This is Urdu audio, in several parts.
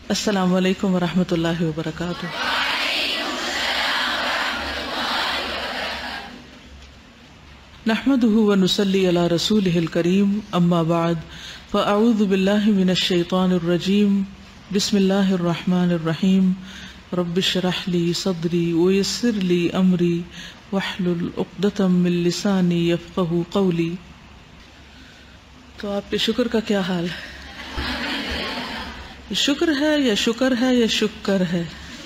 السلام علیکم ورحمۃ اللہ وبرکاتہ. نحمده ونصلی علی رسولہ الکریم اما بعد فاعوذ باللہ من الشیطان الرجیم بسم اللہ الرحمن الرحیم رب اشرح لی صدری ویسر لی امری واحلل عقدۃ من لسانی یفقہوا قولی. تو آپ کے شکر کا کیا حال ہے؟ شکر ہے یا شکر ہے یا شکر ہے؟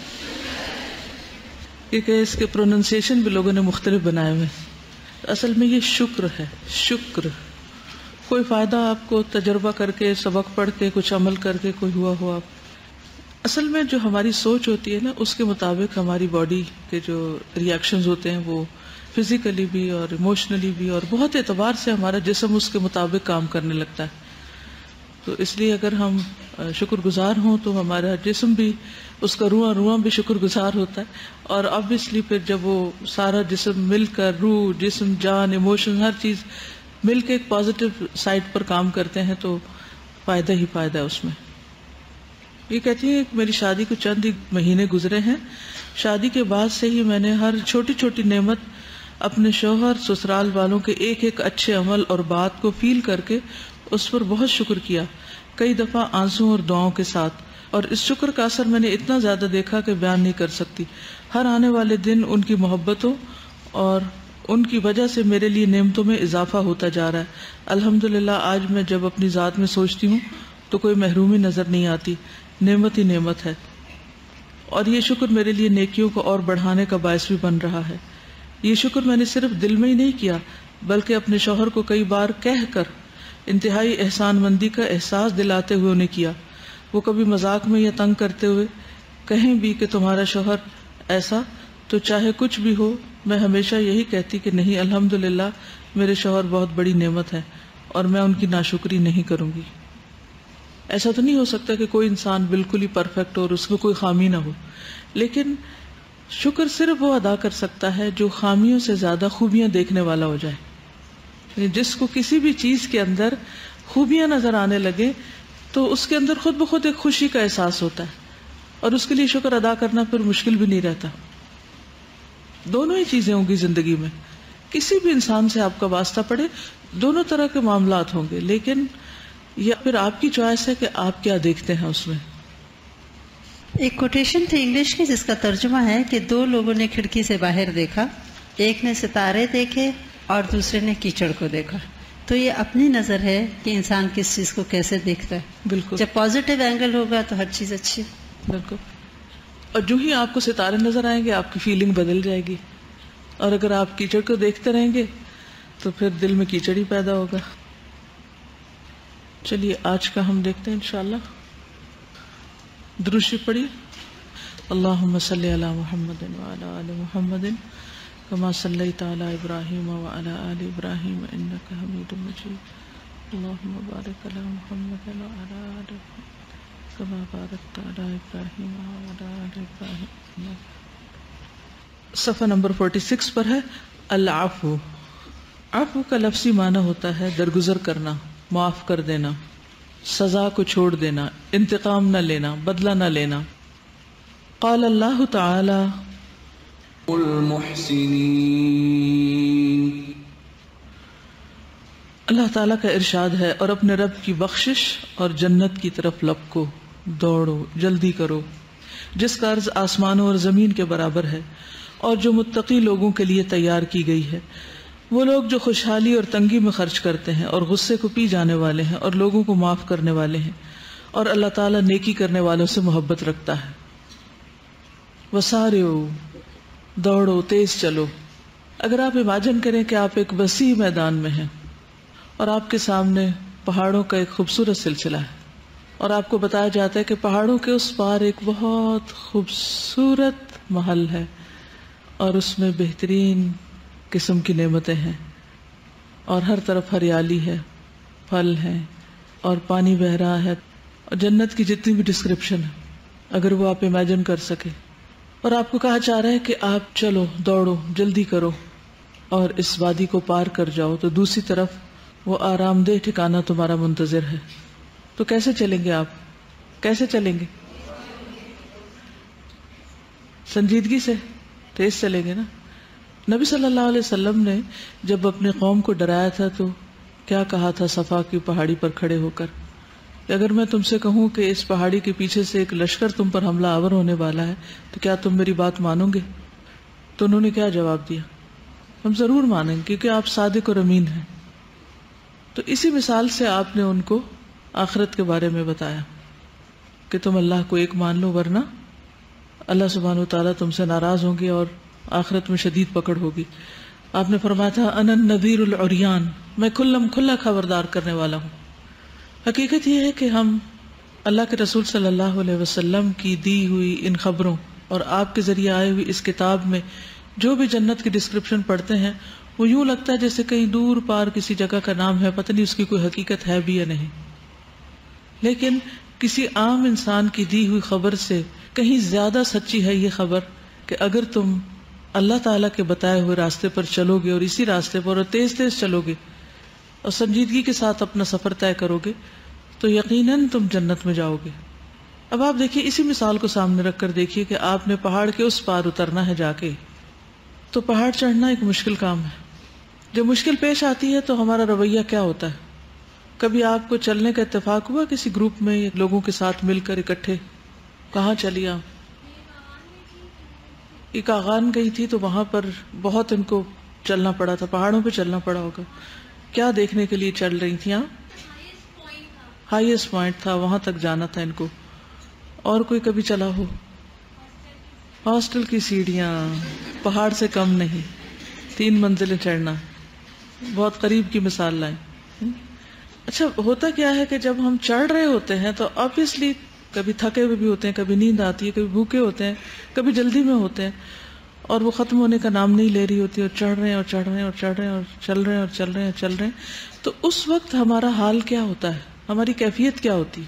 کیونکہ اس کے پروننسیشن بھی لوگوں نے مختلف بنائے ہوئے. اصل میں یہ شکر ہے. شکر کوئی فائدہ آپ کو تجربہ کر کے سبق پڑھ کے کچھ عمل کر کے کوئی ہوا ہو؟ آپ اصل میں جو ہماری سوچ ہوتی ہے نا اس کے مطابق ہماری باڈی کے جو ریئیکشنز ہوتے ہیں وہ فزیکلی بھی اور ایموشنلی بھی اور بہت اعتبار سے ہمارا جسم اس کے مطابق کام کرنے لگتا ہے. تو اس لیے اگر ہم شکر گزار ہوں تو ہمارا جسم بھی اس کا روح بھی شکر گزار ہوتا ہے. اور obviously پھر جب وہ سارا جسم مل کر روح جسم جان ایموشن ہر چیز مل کے ایک پازیٹیو سائڈ پر کام کرتے ہیں تو فائدہ ہی فائدہ ہے اس میں. یہ کہتی ہیں کہ میری شادی کو چند ہی مہینے گزرے ہیں. شادی کے بعد سے ہی میں نے ہر چھوٹی چھوٹی نعمت اپنے شوہر سسرال والوں کے ایک ایک اچھے عمل اور بات کو فیل کر کے اس پر بہت شکر کیا, کئی دفعہ آنسوں اور دعاؤں کے ساتھ. اور اس شکر کا اثر میں نے اتنا زیادہ دیکھا کہ بیان نہیں کر سکتی. ہر آنے والے دن ان کی محبتوں اور ان کی وجہ سے میرے لیے نعمتوں میں اضافہ ہوتا جا رہا ہے. الحمدللہ آج میں جب اپنی ذات میں سوچتی ہوں تو کوئی محرومی نظر نہیں آتی, نعمت ہی نعمت ہے. اور یہ شکر میرے لیے نیکیوں کو اور بڑھانے کا باعث بھی بن رہا ہے. یہ شکر میں نے صرف دل میں ہی نہیں کیا بلکہ اپنے شوہر کو کئی بار کہہ کر انتہائی احسان مندی کا احساس دلاتے ہوئے انہیں کیا. وہ کبھی مذاق میں یا تنگ کرتے ہوئے کہیں بھی کہ تمہارا شوہر ایسا, تو چاہے کچھ بھی ہو میں ہمیشہ یہی کہتی کہ نہیں الحمدللہ میرے شوہر بہت بڑی نعمت ہے اور میں ان کی ناشکری نہیں کروں گی. ایسا تو نہیں ہو سکتا کہ کوئی انسان بالکل ہی پرفیکٹ ہو اور اس میں کوئی خامی نہ ہو, لیکن شکر صرف وہ ادا کر سکتا ہے جو خامیوں سے زیادہ خوبیاں دیکھنے والا ہو جائے. جس کو کسی بھی چیز کے اندر خوبیاں نظر آنے لگے تو اس کے اندر خود بخود ایک خوشی کا احساس ہوتا ہے اور اس کے لیے شکر ادا کرنا پھر مشکل بھی نہیں رہتا. دونوں ہی چیزیں ہوں گی زندگی میں. کسی بھی انسان سے آپ کا واسطہ پڑے دونوں طرح کے معاملات ہوں گے, لیکن یہ پھر آپ کی چوائس ہے کہ آپ کیا دیکھتے ہیں اس میں. ایک کوٹیشن تھی انگلش کی جس کا ترجمہ ہے کہ دو لوگوں نے کھڑکی سے باہر دیکھا, ایک نے ستارے دیکھے اور دوسرے نے کیچڑ کو دیکھا. تو یہ اپنی نظر ہے کہ انسان کس چیز کو کیسے دیکھتا ہے. بالکل, جب پازیٹیو اینگل ہوگا تو ہر چیز اچھی. بالکل. اور جو ہی آپ کو ستارے نظر آئیں گے آپ کی فیلنگ بدل جائے گی, اور اگر آپ کیچڑ کو دیکھتے رہیں گے تو پھر دل میں کیچڑ ہی پیدا ہوگا. چلیے آج کا ہم دیکھتے ہیں انشاءاللہ. درود شریف پڑھیے. اللہم صلی علی محمد وعلی آل محمد کما صلیت علی ابراہیم وعلی آل ابراہیم انک حمید مجید. اللہم بارک علی محمد وعلی آل محمد کما بارکت علی ابراہیم وعلی آل ابراہیم. صفحہ نمبر 46 پر ہے العفو. عفو کا لفظی معنی ہوتا ہے درگزر کرنا, معاف کر دینا, سزا کو چھوڑ دینا, انتقام نہ لینا, بدلہ نہ لینا. قال اللہ تعالی المحسنین. اللہ تعالیٰ کا ارشاد ہے, اور اپنے رب کی بخشش اور جنت کی طرف لپکو, دوڑو, جلدی کرو, جس کا عرض آسمانوں اور زمین کے برابر ہے, اور جو متقی لوگوں کے لیے تیار کی گئی ہے. وہ لوگ جو خوشحالی اور تنگی میں خرچ کرتے ہیں اور غصے کو پی جانے والے ہیں اور لوگوں کو معاف کرنے والے ہیں, اور اللہ تعالیٰ نیکی کرنے والوں سے محبت رکھتا ہے. وسارعو, دوڑو, تیز چلو. اگر آپ امیجن کریں کہ آپ ایک وسیع میدان میں ہیں اور آپ کے سامنے پہاڑوں کا ایک خوبصورت سلسلہ ہے, اور آپ کو بتایا جاتا ہے کہ پہاڑوں کے اس پار ایک بہت خوبصورت محل ہے اور اس میں بہترین قسم کی نعمتیں ہیں اور ہر طرف ہریالی ہے, پھل ہیں اور پانی بہ رہا ہے, اور جنت کی جتنی بھی ڈسکرپشن ہے اگر وہ آپ امیجن کر سکے, اور آپ کو کہا جا رہا ہے کہ آپ چلو, دوڑو, جلدی کرو اور اس وادی کو پار کر جاؤ, تو دوسری طرف وہ آرام دہ ٹھکانہ تمہارا منتظر ہے. تو کیسے چلیں گے آپ؟ کیسے چلیں گے؟ سنجیدگی سے تیز چلیں گے نا. نبی صلی اللہ علیہ وسلم نے جب اپنے قوم کو ڈرایا تھا تو کیا کہا تھا صفا کی پہاڑی پر کھڑے ہو کر کہ اگر میں تم سے کہوں کہ اس پہاڑی کے پیچھے سے ایک لشکر تم پر حملہ آور ہونے والا ہے تو کیا تم میری بات مانو گے؟ تو انہوں نے کیا جواب دیا؟ ہم ضرور مانیں گے کیونکہ آپ صادق اور امین ہیں. تو اسی مثال سے آپ نے ان کو آخرت کے بارے میں بتایا کہ تم اللہ کو ایک مان لو ورنہ اللہ سبحانہ و تعالیٰ تم سے ناراض ہوں گے اور آخرت میں شدید پکڑ ہوگی. آپ نے فرمایا تھا انا النذیر العریان، میں کھلم کھلا خبردار کرنے والا ہوں. حقیقت یہ ہے کہ ہم اللہ کے رسول صلی اللہ علیہ وسلم کی دی ہوئی ان خبروں اور آپ کے ذریعے آئے ہوئی اس کتاب میں جو بھی جنت کی ڈسکرپشن پڑھتے ہیں وہ یوں لگتا ہے جیسے کہیں دور پار کسی جگہ کا نام ہے، پتہ نہیں اس کی کوئی حقیقت ہے بھی یا نہیں. لیکن کسی عام انسان کی دی ہوئی خبر سے کہیں زیادہ سچی ہے یہ خبر کہ اگر تم اللہ تعالیٰ کے بتائے ہوئے راستے پر چلو گے اور اسی راستے پر اور تیز تیز چلو گے اور سنجیدگی کے ساتھ اپنا سفر طے کرو گے تو یقیناً تم جنت میں جاؤ گے. اب آپ دیکھیے اسی مثال کو سامنے رکھ کر دیکھیے کہ آپ نے پہاڑ کے اس پار اترنا ہے جا کے، تو پہاڑ چڑھنا ایک مشکل کام ہے. جب مشکل پیش آتی ہے تو ہمارا رویہ کیا ہوتا ہے؟ کبھی آپ کو چلنے کا اتفاق ہوا کسی گروپ میں لوگوں کے ساتھ مل کر اکٹھے؟ کہاں چلی آپ؟ ایک آغان گئی تھی تو وہاں پر بہت ان کو چلنا پڑا تھا، پہاڑوں پہ چلنا پڑا ہوگا. کیا دیکھنے کے لیے چل رہی تھیں آپ؟ ہائیسٹ پوائنٹ تھا، وہاں تک جانا تھا ان کو. اور کوئی کبھی چلا ہو؟ ہاسٹل کی سیڑھیاں پہاڑ سے کم نہیں، 3 منزلیں چڑھنا، بہت قریب کی مثال لائیں. اچھا ہوتا کیا ہے کہ جب ہم چڑھ رہے ہوتے ہیں تو آبویسلی کبھی تھکے ہوئے بھی ہوتے ہیں، کبھی نیند آتی ہے، کبھی بھوکے ہوتے ہیں، کبھی جلدی میں ہوتے ہیں اور وہ ختم ہونے کا نام نہیں لے رہی ہوتی، اور چڑھ رہے ہیں اور چڑھ رہے ہیں اور چڑھ رہے ہیں اور چل رہے ہیں اور چل رہے ہیں چل رہے ہیں. تو اس وقت ہمارا حال کیا ہوتا ہے؟ ہماری کیفیت کیا ہوتی؟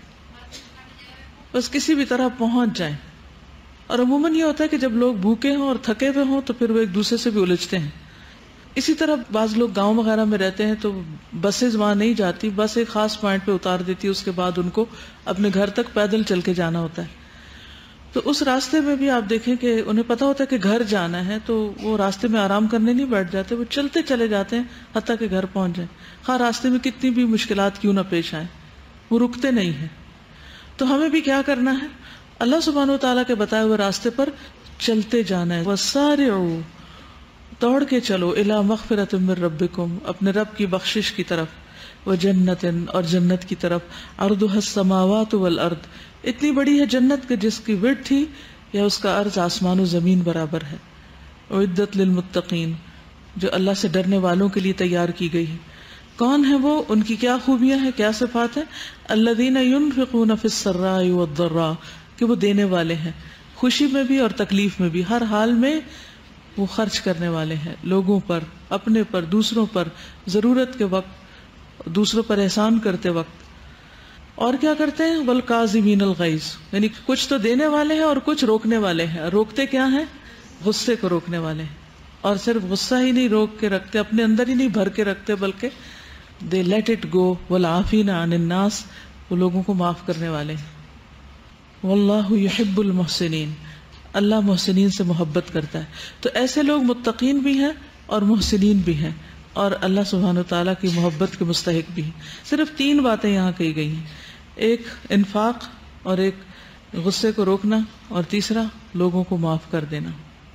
بس کسی بھی طرح پہنچ جائیں. اور عموماً یہ ہوتا ہے کہ جب لوگ بھوکے ہوں اور تھکے ہوئے ہوں تو پھر وہ ایک دوسرے سے بھی الجھتے ہیں. اسی طرح بعض لوگ گاؤں وغیرہ میں رہتے ہیں تو بسیں وہاں نہیں جاتی، بس ایک خاص پوائنٹ پہ اتار دیتی ہے، اس کے بعد ان کو اپنے گھر تک پیدل چل کے جانا ہوتا ہے. تو اس راستے میں بھی آپ دیکھیں کہ انہیں پتا ہوتا ہے کہ گھر جانا ہے تو وہ راستے میں آرام کرنے نہیں بیٹھ جاتے، وہ چلتے چلے جاتے ہیں حتیٰ کہ گھر پہنچ جائیں، خواہ راستے میں کتنی بھی مشکلات کیوں نہ پیش آئیں، وہ رکتے نہیں ہیں. تو ہمیں بھی کیا کرنا ہے؟ اللہ سبحانہ و تعالیٰ کے بتائے ہوئے راستے پر چلتے جانا ہے. وَسَارِعُوا، دوڑ کے چلو، الی مغفرۃ من ربکم، اپنے رب کی بخشش کی طرف، وجنت، اور جنت کی طرف، عرضها السماوات والارض، اتنی بڑی ہے جنت کہ جس کی وڈتھ تھی یا اس کا عرض آسمان و زمین برابر ہے. اعدت للمتقین، جو اللہ سے ڈرنے والوں کے لیے تیار کی گئی ہے. کون ہے وہ؟ ان کی کیا خوبیاں ہیں، کیا صفات ہیں؟ الذین ينفقون فی السراء والضراء، کہ وہ دینے والے ہیں خوشی میں بھی اور تکلیف میں بھی، ہر حال میں وہ خرچ کرنے والے ہیں، لوگوں پر، اپنے پر، دوسروں پر، ضرورت کے وقت، دوسروں پر احسان کرتے وقت. اور کیا کرتے ہیں؟ والکاظمین الغیظ، یعنی کچھ تو دینے والے ہیں اور کچھ روکنے والے ہیں. روکتے کیا ہیں؟ غصے کو روکنے والے ہیں. اور صرف غصہ ہی نہیں روک کے رکھتے، اپنے اندر ہی نہیں بھر کے رکھتے، بلکہ دے لیٹ اٹ گو. والعافین عن الناس، وہ لوگوں کو معاف کرنے والے ہیں. واللہ یحب المحسنین، اللہ محسنین سے محبت کرتا ہے. تو ایسے لوگ متقین بھی ہیں اور محسنین بھی ہیں اور اللہ سبحانہ وتعالیٰ کی محبت کے مستحق بھی ہیں. صرف 3 باتیں یہاں کہی گئی ہیں، ایک انفاق، اور ایک غصے کو روکنا، اور تیسرا لوگوں کو معاف کر دینا.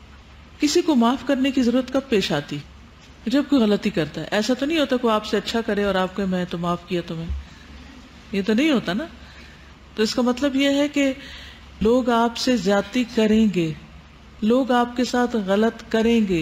کسی کو معاف کرنے کی ضرورت کب پیش آتی؟ جب کوئی غلطی کرتا ہے. ایسا تو نہیں ہوتا کہ آپ سے اچھا کرے اور آپ کو میں تو معاف کیا تمہیں، یہ تو نہیں ہوتا نا. تو اس کا مطلب یہ ہے کہ لوگ آپ سے زیادتی کریں گے، لوگ آپ کے ساتھ غلط کریں گے،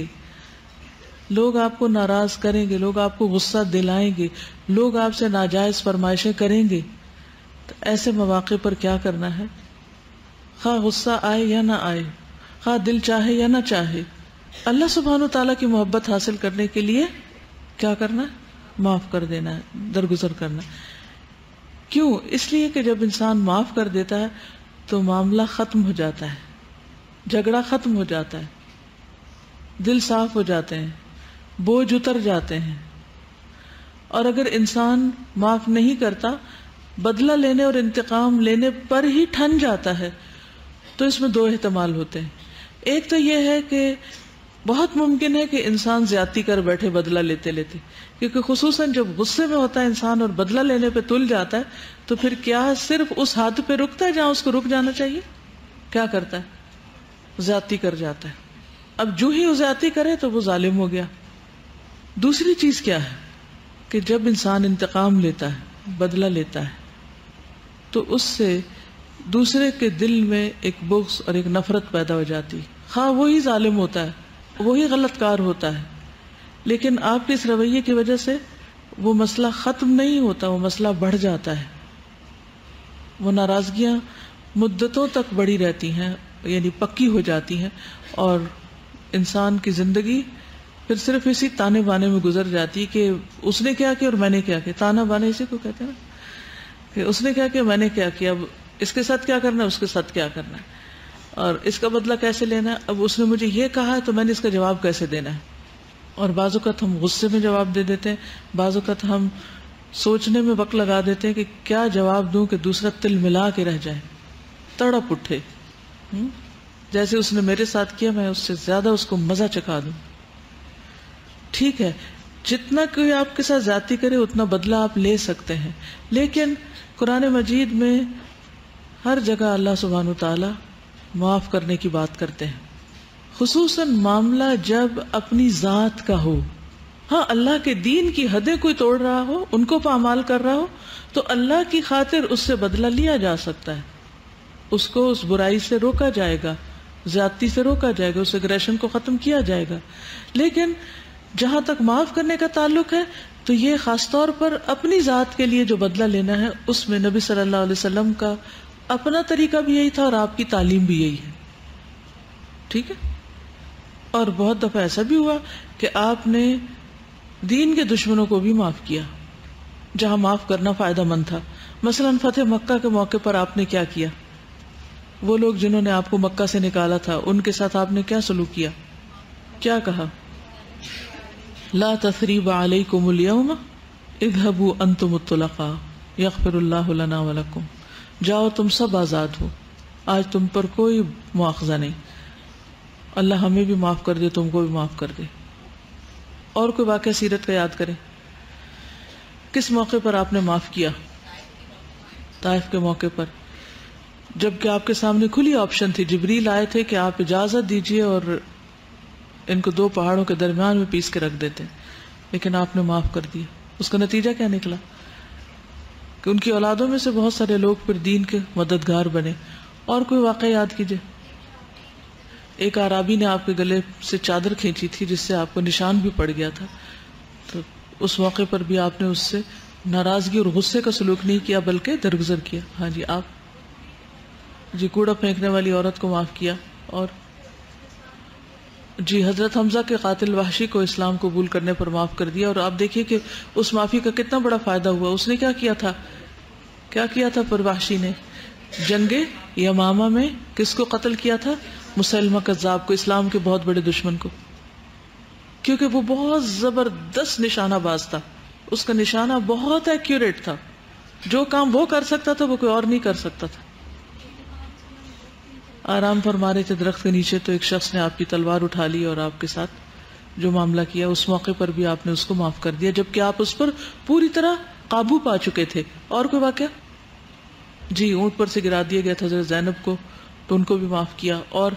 لوگ آپ کو ناراض کریں گے، لوگ آپ کو غصہ دلائیں گے، لوگ آپ سے ناجائز فرمائشیں کریں گے. تو ایسے مواقع پر کیا کرنا ہے؟ خواہ غصہ آئے یا نہ آئے، خواہ دل چاہے یا نہ چاہے، اللہ سبحانہ و تعالیٰ کی محبت حاصل کرنے کے لیے کیا کرنا ہے؟ معاف کر دینا ہے، درگزر کرنا ہے. کیوں؟ اس لیے کہ جب انسان معاف کر دیتا ہے تو معاملہ ختم ہو جاتا ہے، جھگڑا ختم ہو جاتا ہے، دل صاف ہو جاتے ہیں، بوجھ اتر جاتے ہیں. اور اگر انسان معاف نہیں کرتا، بدلہ لینے اور انتقام لینے پر ہی ٹھن جاتا ہے، تو اس میں 2 احتمال ہوتے ہیں. ایک تو یہ ہے کہ بہت ممکن ہے کہ انسان زیادتی کر بیٹھے بدلہ لیتے لیتے، کیونکہ خصوصاً جب غصے میں ہوتا ہے انسان اور بدلہ لینے پہ تل جاتا ہے تو پھر کیا صرف اس حد پہ رکتا ہے جہاں اس کو رک جانا چاہیے؟ کیا کرتا ہے؟ زیادتی کر جاتا ہے. اب جو ہی وہ زیادتی کرے تو وہ ظالم ہو گیا. دوسری چیز کیا ہے کہ جب انسان انتقام لیتا ہے، بدلہ لیتا ہے، تو اس سے دوسرے کے دل میں ایک بغض اور ایک نفرت پیدا ہو جاتی. خواہ وہی ظالم ہوتا ہے، وہی غلط کار ہوتا ہے، لیکن آپ کے اس رویے کی وجہ سے وہ مسئلہ ختم نہیں ہوتا، وہ مسئلہ بڑھ جاتا ہے. وہ ناراضگیاں مدتوں تک بڑھی رہتی ہیں، یعنی پکی ہو جاتی ہیں، اور انسان کی زندگی پھر صرف اسی تانے بانے میں گزر جاتی کہ اس نے کیا کیا اور میں نے کیا کیا. تانا بانے اسی کو کہتے ہیں نا، کہ اس نے کیا کیا میں نے کیا کیا، اب اس کے ساتھ کیا کرنا ہے، اس کے ساتھ کیا کرنا ہے، اور اس کا بدلہ کیسے لینا ہے، اب اس نے مجھے یہ کہا ہے تو میں نے اس کا جواب کیسے دینا ہے. اور بعض اوقات ہم غصے میں جواب دے دیتے ہیں، بعض اوقات ہم سوچنے میں وقت لگا دیتے ہیں کہ کیا جواب دوں کہ دوسرا تل ملا کے رہ جائے، تڑپ اٹھے، جیسے اس نے میرے ساتھ کیا میں اس سے زیادہ اس کو مزہ چکھا دوں. ٹھیک ہے، جتنا کوئی آپ کے ساتھ زیادتی کرے اتنا بدلہ آپ لے سکتے ہیں، لیکن قرآن مجید میں ہر جگہ اللہ سبحانہ وتعالی معاف کرنے کی بات کرتے ہیں، خصوصاً معاملہ جب اپنی ذات کا ہو. ہاں، اللہ کے دین کی حدیں کوئی توڑ رہا ہو، ان کو پامال کر رہا ہو، تو اللہ کی خاطر اس سے بدلہ لیا جا سکتا ہے، اس کو اس برائی سے روکا جائے گا، زیادتی سے روکا جائے گا، اس اگریشن کو ختم کیا جائے گا. لیکن جہاں تک معاف کرنے کا تعلق ہے تو یہ خاص طور پر اپنی ذات کے لیے جو بدلہ لینا ہے، اس میں نبی صلی اللہ علیہ وسلم کا اپنا طریقہ بھی یہی تھا اور آپ کی تعلیم بھی یہی ہے. ٹھیک ہے، اور بہت دفعہ ایسا بھی ہوا کہ آپ نے دین کے دشمنوں کو بھی معاف کیا جہاں معاف کرنا فائدہ مند تھا. مثلا فتح مکہ کے موقع پر آپ نے کیا کیا؟ وہ لوگ جنہوں نے آپ کو مکہ سے نکالا تھا ان کے ساتھ آپ نے کیا سلوک کیا؟ کیا کہا؟ لا تثریب علیکم اليوم اذهبوا انتم الطلقاء یغفر اللہ لنا ولکم. جاؤ تم سب آزاد ہو، آج تم پر کوئی مواخذہ نہیں، اللہ ہمیں بھی معاف کر دے، تم کو بھی معاف کر دے. اور کوئی واقعہ سیرت کا یاد کریں، کس موقع پر آپ نے معاف کیا؟ طائف کے موقع پر، جبکہ آپ کے سامنے کھلی آپشن تھی. جبریل آئے تھے کہ آپ اجازت دیجئے اور ان کو دو پہاڑوں کے درمیان میں پیس کے رکھ دیتے، لیکن آپ نے معاف کر دیا. اس کا نتیجہ کیا نکلا کہ ان کی اولادوں میں سے بہت سارے لوگ پھر دین کے مددگار بنے. اور کوئی واقعہ یاد کیجئے. ایک اعرابی نے آپ کے گلے سے چادر کھینچی تھی جس سے آپ کو نشان بھی پڑ گیا تھا، تو اس موقع پر بھی آپ نے اس سے ناراضگی اور غصے کا سلوک نہیں کیا بلکہ درگزر کیا. ہاں جی، آپ جی کوڑا پھینکنے والی عورت کو معاف کیا. اور جی حضرت حمزہ کے قاتل وحشی کو اسلام قبول کرنے پر معاف کر دیا. اور آپ دیکھیے کہ اس معافی کا کتنا بڑا فائدہ ہوا. اس نے کیا کیا تھا پر وحشی نے جنگ یمامہ میں کس کو قتل کیا تھا؟ مسلمہ کذاب کو، اسلام کے بہت بڑے دشمن کو، کیونکہ وہ بہت زبردست نشانہ باز تھا. اس کا نشانہ بہت ایکیوریٹ تھا، جو کام وہ کر سکتا تھا وہ کوئی اور نہیں کر سکتا تھا. آرام فرما رہے تھے درخت کے نیچے تو ایک شخص نے آپ کی تلوار اٹھا لی اور آپ کے ساتھ جو معاملہ کیا، اس موقع پر بھی آپ نے اس کو معاف کر دیا جبکہ آپ اس پر پوری طرح قابو پا چکے تھے. اور کوئی واقعہ؟ جی اونٹ پر سے گرا دیا گیا تھا حضرت زینب کو، تو ان کو بھی معاف کیا. اور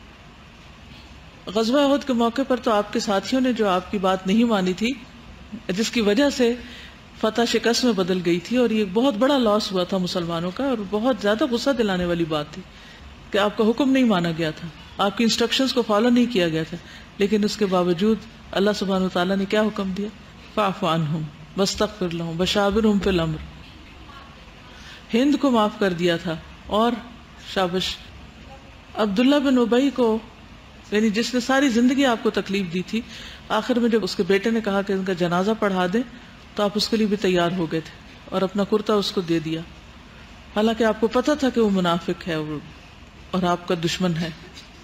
غزوہ احد کے موقع پر تو آپ کے ساتھیوں نے جو آپ کی بات نہیں مانی تھی، جس کی وجہ سے فتح شکست میں بدل گئی تھی، اور یہ بہت بڑا لاس ہوا تھا مسلمانوں کا، اور بہت زیادہ غصہ دلانے والی بات تھی کہ آپ کا حکم نہیں مانا گیا تھا، آپ کی انسٹرکشنز کو فالو نہیں کیا گیا تھا. لیکن اس کے باوجود اللہ سبحانہ وتعالیٰ نے کیا حکم دیا؟ فاعف عنہم واستغفر لہم وشاورہم فی الامر. ہند کو معاف کر دیا تھا. اور شابش عبداللہ بن ابی کو، یعنی جس نے ساری زندگی آپ کو تکلیف دی تھی، آخر میں جب اس کے بیٹے نے کہا کہ ان کا جنازہ پڑھا دیں تو آپ اس کے لیے بھی تیار ہو گئے تھے اور اپنا کرتا اس کو دے دیا، حالانکہ آپ کو پتہ تھا کہ وہ منافق ہے اور آپ کا دشمن ہے.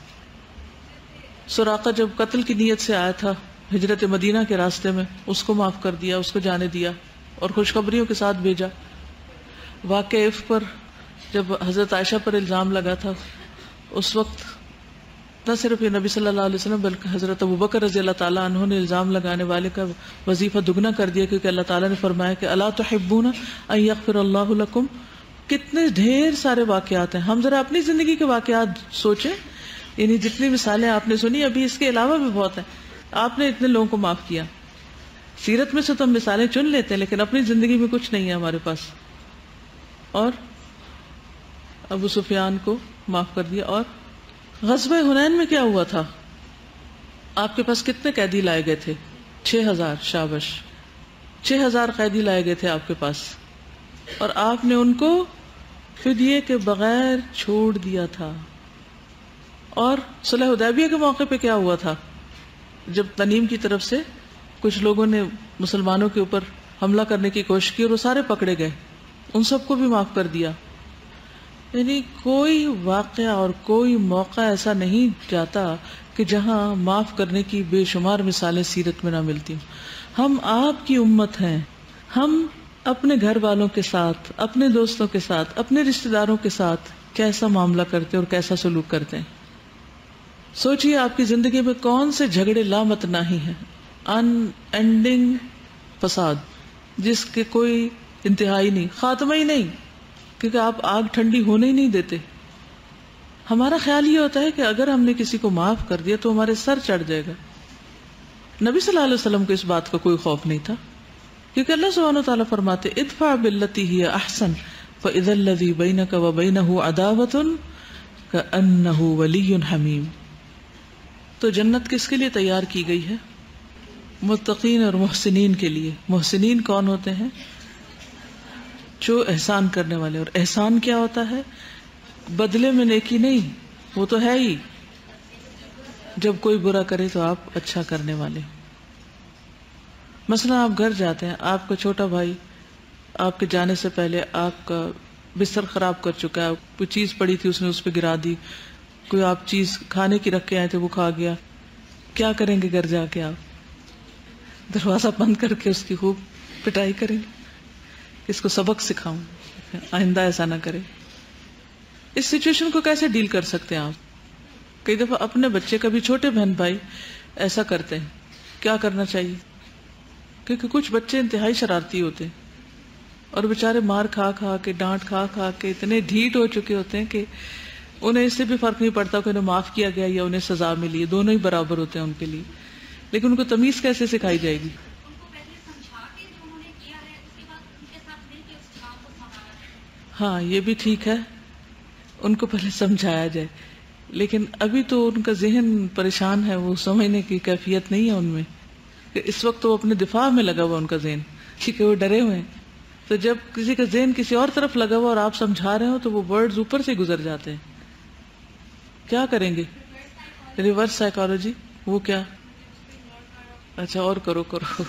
سراقہ جب قتل کی نیت سے آیا تھا ہجرت مدینہ کے راستے میں، اس کو معاف کر دیا، اس کو جانے دیا اور خوشخبریوں کے ساتھ بھیجا. واقعہ عفق پر جب حضرت عائشہ پر الزام لگا تھا، اس وقت نہ صرف یہ نبی صلی اللہ علیہ وسلم بلکہ حضرت ابوبکر رضی اللہ تعالیٰ عنہ نے الزام لگانے والے کا وظیفہ دگنا کر دیا، کیونکہ اللہ تعالیٰ نے فرمایا کہ الا تحبون ان یغفر اللہ لکم. کتنے ڈھیر سارے واقعات ہیں. ہم ذرا اپنی زندگی کے واقعات سوچیں، یعنی جتنی مثالیں آپ نے سنی، ابھی اس کے علاوہ بھی بہت ہیں. آپ نے اتنے لوگوں کو معاف کیا. سیرت میں سے تو ہم مثالیں چن لیتے ہیں، لیکن اپنی زندگی میں کچھ نہیں ہے ہمارے پاس. اور ابو سفیان کو معاف کر دیا. اور غزوہ حنین میں کیا ہوا تھا؟ آپ کے پاس کتنے قیدی لائے گئے تھے؟ 6000. شابش، 6000 قیدی لائے گئے تھے آپ کے پاس، اور آپ نے ان کو فدیے کے بغیر چھوڑ دیا تھا. اور صلح حدیبیہ کے موقع پہ کیا ہوا تھا؟ جب تنیم کی طرف سے کچھ لوگوں نے مسلمانوں کے اوپر حملہ کرنے کی کوشش کی اور وہ سارے پکڑے گئے، ان سب کو بھی معاف کر دیا. یعنی کوئی واقعہ اور کوئی موقع ایسا نہیں جاتا کہ جہاں معاف کرنے کی بے شمار مثالیں سیرت میں نہ ملتی ہوں. ہم آپ کی امت ہیں. ہم اپنے گھر والوں کے ساتھ، اپنے دوستوں کے ساتھ، اپنے رشتہ داروں کے ساتھ کیسا معاملہ کرتے اور کیسا سلوک کرتے ہیں. سوچئے آپ کی زندگی میں کون سے جھگڑے لامتناہی ہیں، ان اینڈنگ فساد جس کے کوئی انتہائی نہیں، خاتمہ ہی نہیں، کیونکہ آپ آگ ٹھنڈی ہونے ہی نہیں دیتے. ہمارا خیال یہ ہوتا ہے کہ اگر ہم نے کسی کو معاف کر دیا تو ہمارے سر چڑھ جائے گا. نبی صلی اللہ علیہ وسلم کو اس بات کا کوئی خوف نہیں تھا، کیونکہ اللہ سبحانہ وتعالیٰ فرماتے ادفع باللتی ہی احسن فاذا الذی بینک وبینہ عداوۃ کأنہ ولی حمیم. تو جنت کس کے لیے تیار کی گئی ہے؟ متقین اور محسنین کے لیے. محسنین کون ہوتے ہیں؟ جو احسان کرنے والے. اور احسان کیا ہوتا ہے؟ بدلے میں نیکی نہیں، وہ تو ہے ہی. جب کوئی برا کرے تو آپ اچھا کرنے والے. مثلا آپ گھر جاتے ہیں، آپ کا چھوٹا بھائی آپ کے جانے سے پہلے آپ کا بستر خراب کر چکا ہے، کوئی چیز پڑی تھی اس نے اس پہ گرا دی، کوئی آپ چیز کھانے کی رکھ کے آئے تھے وہ کھا گیا. کیا کریں گے گھر جا کے؟ آپ دروازہ بند کر کے اس کی خوب پٹائی کریں گے، اس کو سبق سکھاؤں آئندہ ایسا نہ کرے. اس سچویشن کو کیسے ڈیل کر سکتے ہیں آپ؟ کئی دفعہ اپنے بچے، کبھی چھوٹے بہن بھائی ایسا کرتے ہیں. کیا کرنا چاہیے؟ کیونکہ کچھ بچے انتہائی شرارتی ہوتے ہیں اور بیچارے مار کھا کھا کے، ڈانٹ کھا کھا کے اتنے ڈھیٹ ہو چکے ہوتے ہیں کہ انہیں اس سے بھی فرق نہیں پڑتا کہ انہیں معاف کیا گیا یا انہیں سزا ملی، دونوں ہی برابر ہوتے ہیں ان کے لیے. لیکن ان کو تمیز کیسے سکھائی جائے گی؟ ہاں یہ بھی ٹھیک ہے، ان کو پہلے سمجھایا جائے. لیکن ابھی تو ان کا ذہن پریشان ہے، وہ سمجھنے کی کیفیت نہیں ہے ان میں. کہ اس وقت تو وہ اپنے دفاع میں لگا ہوا ان کا ذہن، کیونکہ وہ ڈرے ہوئے ہیں. تو جب کسی کا ذہن کسی اور طرف لگا ہوا اور آپ سمجھا رہے ہو تو وہ ورڈز اوپر سے گزر جاتے ہیں. کیا کریں گے؟ Reverse psychology. وہ کیا؟ اچھا اور کرو.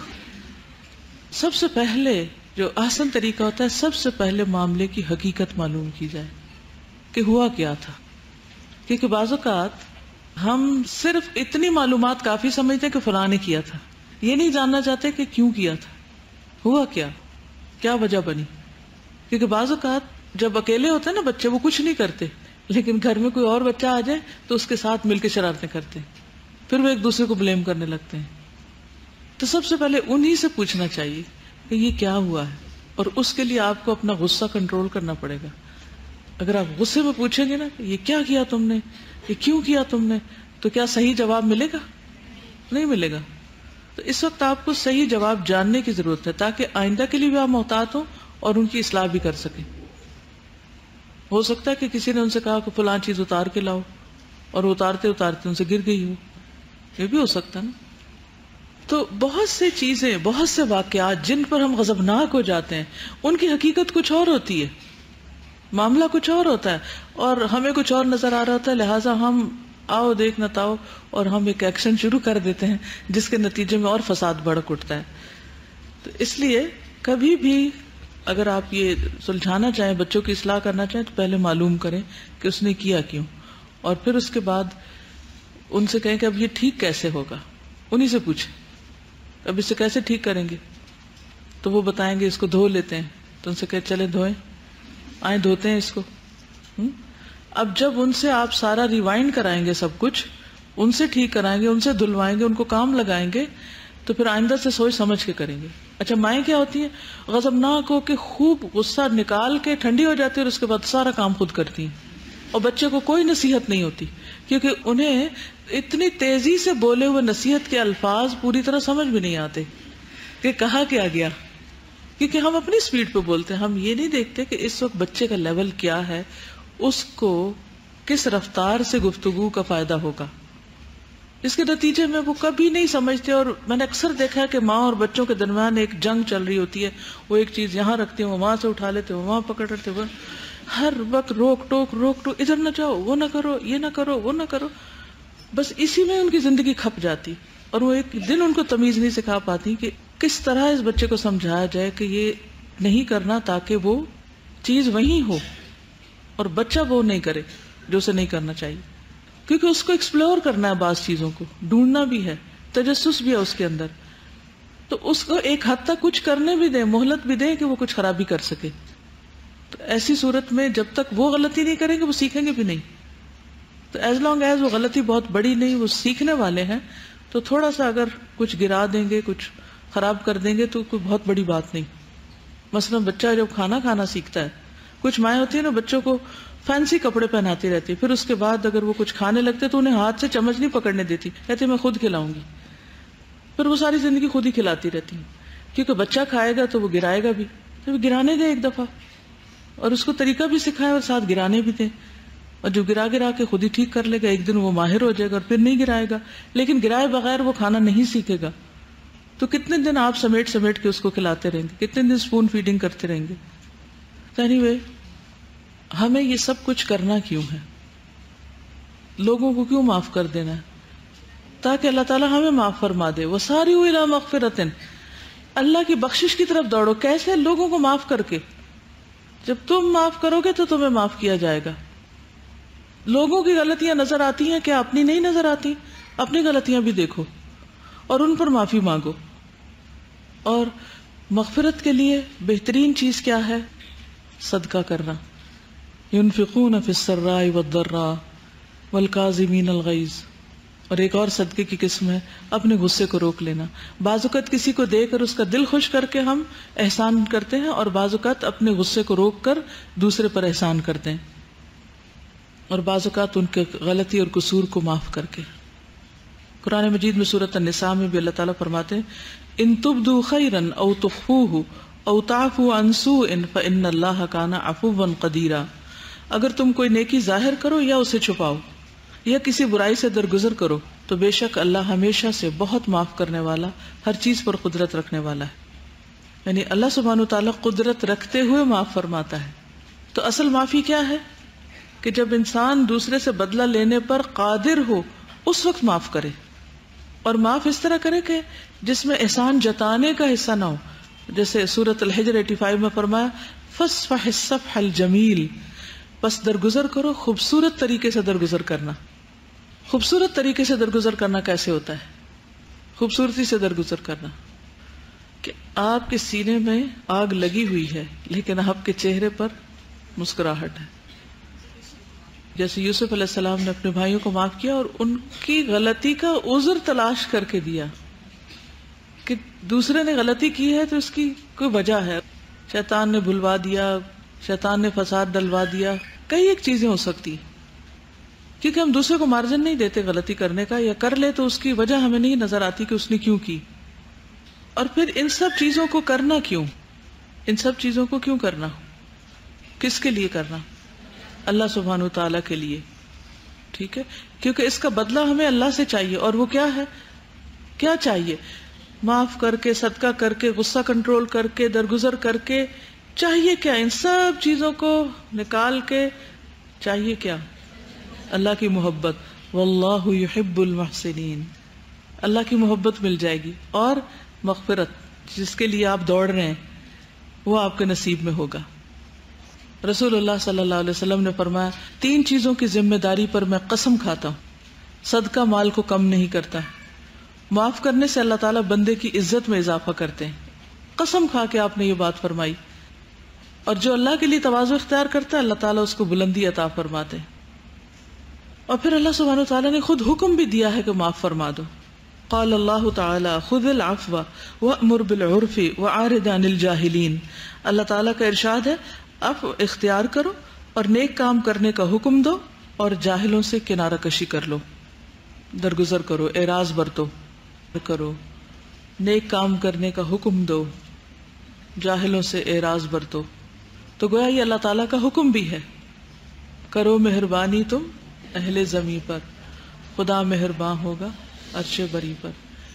سب سے پہلے جو احسن طریقہ ہوتا ہے، سب سے پہلے معاملے کی حقیقت معلوم کی جائے کہ ہوا کیا تھا. کیونکہ بعض اوقات ہم صرف اتنی معلومات کافی سمجھتے ہیں کہ فلاں نے کیا تھا، یہ نہیں جاننا چاہتے کہ کیوں کیا تھا، ہوا کیا وجہ بنی. کیونکہ بعض اوقات جب اکیلے ہوتے ہیں نا بچے، وہ کچھ نہیں کرتے، لیکن گھر میں کوئی اور بچہ آ جائے تو اس کے ساتھ مل کے شرارتیں کرتے ہیں، پھر وہ ایک دوسرے کو بلیم کرنے لگتے ہیں. تو سب سے پہلے انہی سے پوچھنا چاہیے کہ یہ کیا ہوا ہے، اور اس کے لیے آپ کو اپنا غصہ کنٹرول کرنا پڑے گا. اگر آپ غصے میں پوچھیں گے نا کہ یہ کیا کیا تم نے، یہ کیوں کیا تم نے، تو کیا صحیح جواب ملے گا؟ نہیں ملے گا. تو اس وقت آپ کو صحیح جواب جاننے کی ضرورت ہے تاکہ آئندہ کے لیے بھی آپ محتاط ہوں اور ان کی اصلاح بھی کر سکیں. ہو سکتا ہے کہ کسی نے ان سے کہا کہ فلاں چیز اتار کے لاؤ اور اتارتے اتارتے ان سے گر گئی ہو، یہ بھی ہو سکتا نا. تو بہت سے چیزیں، بہت سے واقعات جن پر ہم غضبناک ہو جاتے ہیں، ان کی حقیقت کچھ اور ہوتی ہے، معاملہ کچھ اور ہوتا ہے، اور ہمیں کچھ اور نظر آ رہا ہوتا ہے. لہٰذا ہم آؤ دیکھ نہ تاؤ اور ہم ایک ایکشن شروع کر دیتے ہیں جس کے نتیجے میں اور فساد بھڑک اٹھتا ہے. تو اس لیے کبھی بھی اگر آپ یہ سلجھانا چاہیں، بچوں کی اصلاح کرنا چاہیں، تو پہلے معلوم کریں کہ اس نے کیا کیوں، اور پھر اس کے بعد ان سے کہیں کہ اب یہ ٹھیک کیسے ہوگا. انہی سے پوچھیں اب اسے کیسے ٹھیک کریں گے، تو وہ بتائیں گے اس کو دھو لیتے ہیں. تو ان سے کہیں چلے دھوئیں، آئیں دھوتے ہیں اس کو. اب جب ان سے آپ سارا ریوائنڈ کرائیں گے سب کچھ، ان سے ٹھیک کرائیں گے، ان سے دھلوائیں گے، ان کو کام لگائیں گے تو پھر آئندہ سے سوچ سمجھ کے کریں گے. اچھا مائیں کیا ہوتی ہیں؟ غضبناک ہو کے خوب غصہ نکال کے ٹھنڈی ہو جاتی ہے اور اس کے بعد سارا کام خود کرتی ہیں، اور بچے کو کوئی نصیحت نہیں ہوتی کیونکہ انہیں اتنی تیزی سے بولے ہوئے نصیحت کے الفاظ پوری طرح سمجھ بھی نہیں آتے کہ کہا کیا گیا، کیونکہ ہم اپنی سپیڈ پہ بولتے ہیں. ہم یہ نہیں دیکھتے کہ اس وقت بچے کا لیول کیا ہے، اس کو کس رفتار سے گفتگو کا فائدہ ہوگا. اس کے نتیجے میں وہ کبھی نہیں سمجھتے. اور میں نے اکثر دیکھا ہے کہ ماں اور بچوں کے درمیان ایک جنگ چل رہی ہوتی ہے. وہ ایک چیز یہاں رکھتے ہیں، وہ وہاں سے اٹھا لیتے، وہ وہاں پکڑ لیتے، وہ ہر وقت روک ٹوک، ادھر نہ جاؤ، وہ نہ کرو، یہ نہ کرو، وہ نہ کرو. بس اسی میں ان کی زندگی کھپ جاتی. اور وہ ایک دن ان کو تمیز نہیں سکھا پاتی کہ کس طرح اس بچے کو سمجھایا جائے کہ یہ نہیں کرنا تاکہ وہ چیز وہیں ہو اور بچہ وہ نہیں کرے جو اسے نہیں کرنا چاہیے. کیونکہ اس کو ایکسپلور کرنا ہے، بعض چیزوں کو ڈھونڈنا بھی ہے، تجسس بھی ہے اس کے اندر. تو اس کو ایک حد تک کچھ کرنے بھی دیں، مہلت بھی دیں کہ وہ کچھ خرابی کر سکے. تو ایسی صورت میں جب تک وہ غلطی نہیں کریں گے وہ سیکھیں گے بھی نہیں. تو ایز لانگ ایز وہ غلطی بہت بڑی نہیں، وہ سیکھنے والے ہیں، تو تھوڑا سا اگر کچھ گرا دیں گے، کچھ خراب کر دیں گے تو کوئی بہت بڑی بات نہیں. مثلا بچہ جب کھانا سیکھتا ہے، کچھ مائیں ہوتی ہیں نا بچوں کو فینسی کپڑے پہناتی رہتی، پھر اس کے بعد اگر وہ کچھ کھانے لگتے تو انہیں ہاتھ سے چمچ نہیں پکڑنے دیتی، کہتے میں خود کھلاؤں گی. پھر وہ ساری زندگی خود ہی کھلاتی رہتی ہیں، کیونکہ بچہ کھائے گا تو وہ گرائے گا بھی، تو وہ گرانے دیں ایک دفعہ، اور اس کو طریقہ بھی سکھائے اور ساتھ گرانے بھی دیں. اور جو گرا کے خود ہی ٹھیک کر لے گا، ایک دن وہ ماہر ہو جائے گا اور پھر نہیں گرائے گا. لیکن گرائے بغیر وہ کھانا نہیں سیکھے گا. تو کتنے دن آپ سمیٹ کے اس کو کھلاتے رہیں گے، کتنے دن اسپون فیڈنگ کرتے رہیں گے. اینی ہمیں یہ سب کچھ کرنا کیوں ہے؟ لوگوں کو کیوں معاف کر دینا ہے؟ تاکہ اللہ تعالیٰ ہمیں معاف فرما دے. وَسَارِعُوا إِلَىٰ مَغْفِرَةٍ، اللہ کی بخشش کی طرف دوڑو. کیسے؟ لوگوں کو معاف کر کے. جب تم معاف کرو گے تو تمہیں معاف کیا جائے گا. لوگوں کی غلطیاں نظر آتی ہیں، کیا اپنی نہیں نظر آتی؟ اپنی غلطیاں بھی دیکھو اور ان پر معافی مانگو. اور مغفرت کے لیے بہترین چیز کیا ہے؟ صدقہ کرنا. ينفقون في السراء والضراء والكاظمين الغيظ. اور ایک اور صدقے کی قسم ہے اپنے غصے کو روک لینا. بعض اوقات کسی کو دے کر اس کا دل خوش کر کے ہم احسان کرتے ہیں، اور بعض اوقات اپنے غصے کو روک کر دوسرے پر احسان کرتے ہیں، اور بعض اوقات ان کے غلطی اور قصور کو معاف کر کے. قرآن مجید میں سورۃ النساء میں بھی اللہ تعالیٰ فرماتے ہیں ان تبدوا خیرا او تخفوه او تعفوا عن سوء فان اللہ کان عفوا قدیرا. اگر تم کوئی نیکی ظاہر کرو یا اسے چھپاؤ یا کسی برائی سے درگزر کرو تو بے شک اللہ ہمیشہ سے بہت معاف کرنے والا، ہر چیز پر قدرت رکھنے والا ہے. یعنی اللہ سبحانہ وتعالیٰ قدرت رکھتے ہوئے معاف فرماتا ہے. تو اصل معافی کیا ہے؟ کہ جب انسان دوسرے سے بدلہ لینے پر قادر ہو اس وقت معاف کرے، اور معاف اس طرح کرے کہ جس میں احسان جتانے کا حصہ نہ ہو. جیسے سورۃ الحجر 85 میں فرمایا فاصفح الصفح الجمیل، بس درگزر کرو خوبصورت طریقے سے درگزر کرنا. خوبصورت طریقے سے درگزر کرنا کیسے ہوتا ہے؟ خوبصورتی سے درگزر کرنا کہ آپ کے سینے میں آگ لگی ہوئی ہے لیکن آپ کے چہرے پر مسکراہٹ ہے. جیسے یوسف علیہ السلام نے اپنے بھائیوں کو معاف کیا اور ان کی غلطی کا عذر تلاش کر کے دیا کہ دوسرے نے غلطی کی ہے تو اس کی کوئی وجہ ہے. شیطان نے بھلوا دیا، شیطان نے فساد ڈلوا دیا، کئی ایک چیزیں ہو سکتی، کیونکہ ہم دوسرے کو مارجن نہیں دیتے غلطی کرنے کا، یا کر لے تو اس کی وجہ ہمیں نہیں نظر آتی کہ اس نے کیوں کی. اور پھر ان سب چیزوں کو کرنا کیوں؟ ان سب چیزوں کو کیوں کرنا؟ کس کے لیے کرنا؟ اللہ سبحانہ وتعالیٰ کے لیے. ٹھیک ہے، کیونکہ اس کا بدلہ ہمیں اللہ سے چاہیے. اور وہ کیا ہے؟ کیا چاہیے؟ معاف کر کے، صدقہ کر کے، غصہ کنٹرول کر کے، درگزر کر کے. چاہیے کیا؟ ان سب چیزوں کو نکال کے چاہیے کیا؟ اللہ کی محبت. واللہ یحب المحسنین. اللہ کی محبت مل جائے گی، اور مغفرت جس کے لیے آپ دوڑ رہے ہیں وہ آپ کے نصیب میں ہوگا. رسول اللہ صلی اللہ علیہ وسلم نے فرمایا 3 چیزوں کی ذمہ داری پر میں قسم کھاتا ہوں، صدقہ مال کو کم نہیں کرتا، معاف کرنے سے اللہ تعالیٰ بندے کی عزت میں اضافہ کرتے ہیں. قسم کھا کے آپ نے یہ بات فرمائی. اور جو اللہ کے لیے تواضع اختیار کرتا ہے اللہ تعالیٰ اس کو بلندی عطا فرماتے ہیں. اور پھر اللہ سبحانہ وتعالیٰ نے خود حکم بھی دیا ہے کہ معاف فرما دو. قال اللہ تعالی خذ العفو وأمر بالعرف وأعرض عن الجاہلین. اللہ تعالیٰ کا ارشاد ہے عفو اختیار کرو اور نیک کام کرنے کا حکم دو اور جاہلوں سے کنارہ کشی کر لو، درگزر کرو، اعراض برتو کرو. نیک کام کرنے کا حکم دو، جاہلوں سے اعراض برتو. تو گویا یہ اللہ تعالیٰ کا حکم بھی ہے. کرو مہربانی تم اہل زمیں پر، خدا مہربان ہوگا عرش بری پر.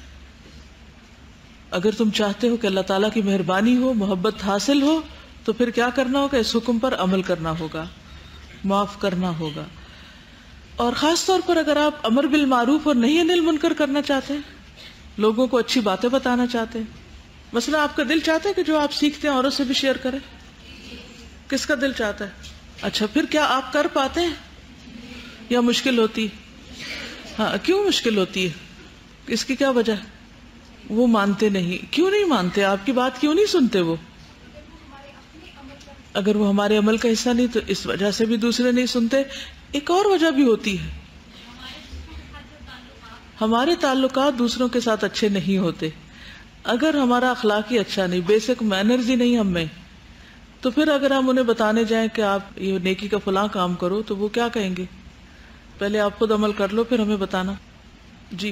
اگر تم چاہتے ہو کہ اللہ تعالیٰ کی مہربانی ہو، محبت حاصل ہو، تو پھر کیا کرنا ہوگا؟ اس حکم پر عمل کرنا ہوگا، معاف کرنا ہوگا. اور خاص طور پر اگر آپ امر بالمعروف اور نہی عن المنکر کرنا چاہتے ہیں، لوگوں کو اچھی باتیں بتانا چاہتے ہیں، مثلا آپ کا دل چاہتا ہے کہ جو آپ سیکھتے ہیں اوروں سے بھی شیئر کریں. کس کا دل چاہتا ہے؟ اچھا، پھر کیا آپ کر پاتے ہیں یا مشکل ہوتی؟ ہاں، کیوں مشکل ہوتی ہے؟ اس کی کیا وجہ ہے؟ وہ مانتے نہیں. کیوں نہیں مانتے؟ آپ کی بات کیوں نہیں سنتے؟ وہ اگر وہ ہمارے عمل کا حصہ نہیں تو اس وجہ سے بھی دوسرے نہیں سنتے. ایک اور وجہ بھی ہوتی ہے، ہمارے تعلقات دوسروں کے ساتھ اچھے نہیں ہوتے. اگر ہمارا اخلاق ہی اچھا نہیں، بیسک مینرز ہی نہیں ہم میں، تو پھر اگر ہم انہیں بتانے جائیں کہ آپ یہ نیکی کا فلاں کام کرو تو وہ کیا کہیں گے؟ پہلے آپ خود عمل کر لو پھر ہمیں بتانا. جی،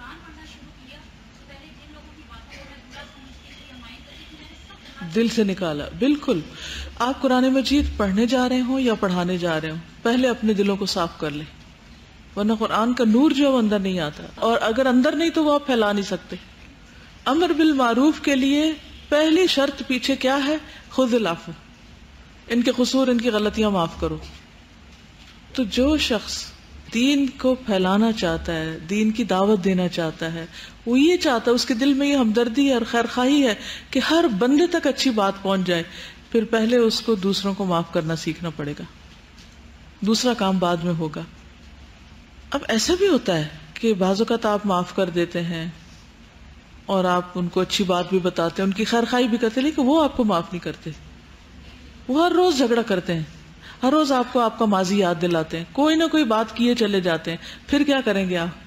دل سے نکالا. بالکل، آپ قرآن مجید پڑھنے جا رہے ہوں یا پڑھانے جا رہے ہوں، پہلے اپنے دلوں کو صاف کر لیں، ورنہ قرآن کا نور جو ہے وہ اندر نہیں آتا، اور اگر اندر نہیں تو وہ آپ پھیلا نہیں سکتے. امر بالمعروف کے لیے پہلی شرط پیچھے کیا ہے؟ خذ العفو، ان کے قصور، ان کی غلطیاں معاف کرو. تو جو شخص دین کو پھیلانا چاہتا ہے، دین کی دعوت دینا چاہتا ہے، وہ یہ چاہتا ہے، اس کے دل میں یہ ہمدردی اور خیرخواہی ہے کہ ہر بندے تک اچھی بات پہنچ جائے، پھر پہلے اس کو دوسروں کو معاف کرنا سیکھنا پڑے گا، دوسرا کام بعد میں ہوگا. اب ایسا بھی ہوتا ہے کہ بعض اوقات آپ معاف کر دیتے ہیں اور آپ ان کو اچھی بات بھی بتاتے ہیں، ان کی خیرخواہی بھی کرتے ہیں، لیکن وہ آپ کو معاف نہیں کرتے. وہ ہر روز جھگڑا کرتے ہیں، ہر روز آپ کو آپ کا ماضی یاد دلاتے ہیں، کوئی نہ کوئی بات کیے چلے جاتے ہیں. پھر کیا کریں گے آپ؟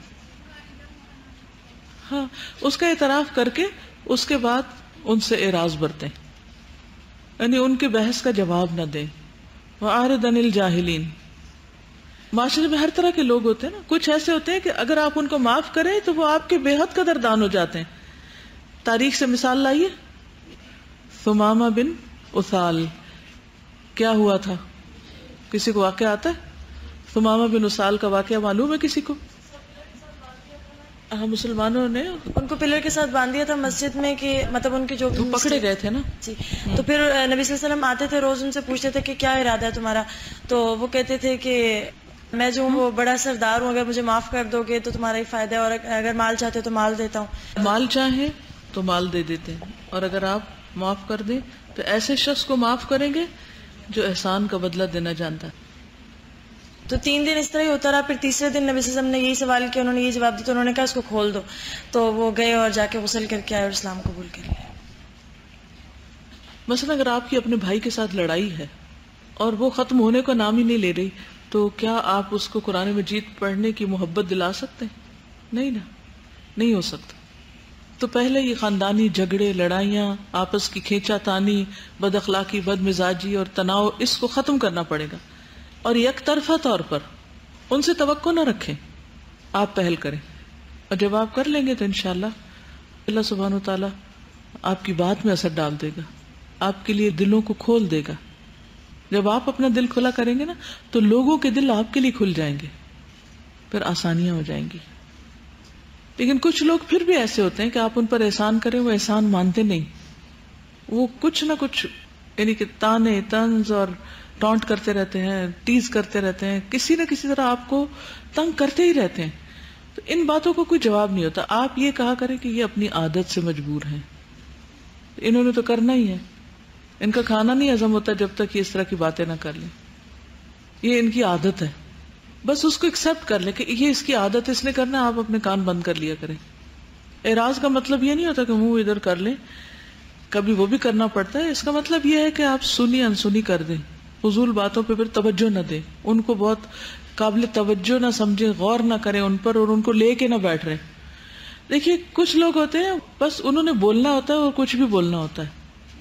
ہاں، اس کا اعتراف کر کے اس کے بعد ان سے اعراض برتیں، یعنی ان کے بحث کا جواب نہ دیں. وَأَعْرِضْ عَنِ الْجَاهِلِينَ. معاشرے میں ہر طرح کے لوگ ہوتے ہیں نا، کچھ ایسے ہوتے ہیں کہ اگر آپ ان کو معاف کریں تو وہ آپ کے بے حد قدردان ہو جاتے ہیں. تاریخ سے مثال لائیے. ثمامہ بن اسال، کیا ہوا تھا؟ کسی کو واقعہ آتا ہے؟ ثمامہ بن اسال کا واقعہ معلوم ہے کسی کو؟ مسلمانوں نے ان کو پلر کے ساتھ باندھ دیا تھا مسجد میں، کہ مطلب ان کے جو پکڑے گئے تھے نا. جی، تو پھر نبی صلی اللہ علیہ وسلم آتے تھے روز، ان سے پوچھتے تھے کہ کیا ارادہ ہے تمہارا؟ تو وہ کہتے تھے کہ میں جو وہ بڑا سردار ہوں، اگر مجھے معاف کر دو گے تو تمہارا ہی فائدہ ہے، اور اگر مال چاہتے ہو تو مال دیتا ہوں. مال چاہیں تو مال دے دیتے ہیں، اور اگر آپ معاف کر دیں تو ایسے شخص کو معاف کریں گے جو احسان کا بدلہ دینا جانتا ہے. تو 3 دن اس طرح ہی ہوتا رہا. پھر تیسرے دن نبی صلی اللہ علیہ وسلم نے یہی سوال کیا، انہوں نے یہ جواب دیا، تو انہوں نے کہا اس کو کھول دو. تو وہ گئے اور جا کے غسل کر کے آئے اور اسلام قبول کر لیا. مثلا اگر آپ کی اپنے بھائی کے ساتھ لڑائی ہے اور وہ ختم ہونے کا نام ہی نہیں لے رہی، تو کیا آپ اس کو قرآن مجید پڑھنے کی محبت دلا سکتے ہیں؟ نہیں نا، نہیں ہو سکتا. تو پہلے یہ خاندانی جھگڑے، لڑائیاں، آپس کی کھینچا تانی، بد اخلاقی، بد مزاجی اور تناؤ، اس کو ختم کرنا پڑے گا. اور یک طرفہ طور پر ان سے توقع نہ رکھیں، آپ پہل کریں. اور جب آپ کر لیں گے تو انشاءاللہ اللہ سبحانہ وتعالی آپ کی بات میں اثر ڈال دے گا، آپ کے لیے دلوں کو کھول دے گا. جب آپ اپنا دل کھلا کریں گے نا تو لوگوں کے دل آپ کے لیے کھل جائیں گے، پھر آسانیاں ہو جائیں گی. لیکن کچھ لوگ پھر بھی ایسے ہوتے ہیں کہ آپ ان پر احسان کریں، وہ احسان مانتے نہیں، وہ کچھ نہ کچھ یعنی کہ تانے طنز اور ٹونٹ کرتے رہتے ہیں، ٹیز کرتے رہتے ہیں، کسی نہ کسی طرح آپ کو تنگ کرتے ہی رہتے ہیں. تو ان باتوں کو کوئی جواب نہیں ہوتا. آپ یہ کہا کریں کہ یہ اپنی عادت سے مجبور ہیں، انہوں نے تو کرنا ہی ہے، ان کا کھانا نہیں ہضم ہوتا جب تک یہ اس طرح کی باتیں نہ کر لیں، یہ ان کی عادت ہے. بس اس کو ایکسپٹ کر لیں کہ یہ اس کی عادت، اس نے کرنا، آپ اپنے کان بند کر لیا کریں. اعراض کا مطلب یہ نہیں ہوتا کہ منہ ادھر کر لیں، کبھی وہ بھی کرنا پڑتا ہے. اس کا مطلب یہ ہے کہ آپ سنی انسنی کر دیں، فضول باتوں پہ پھر توجہ نہ دیں، ان کو بہت قابل توجہ نہ سمجھیں، غور نہ کریں ان پر اور ان کو لے کے نہ بیٹھ رہے. دیکھیے کچھ لوگ ہوتے ہیں بس انہوں نے بولنا ہوتا ہے اور کچھ بھی بولنا ہوتا ہے،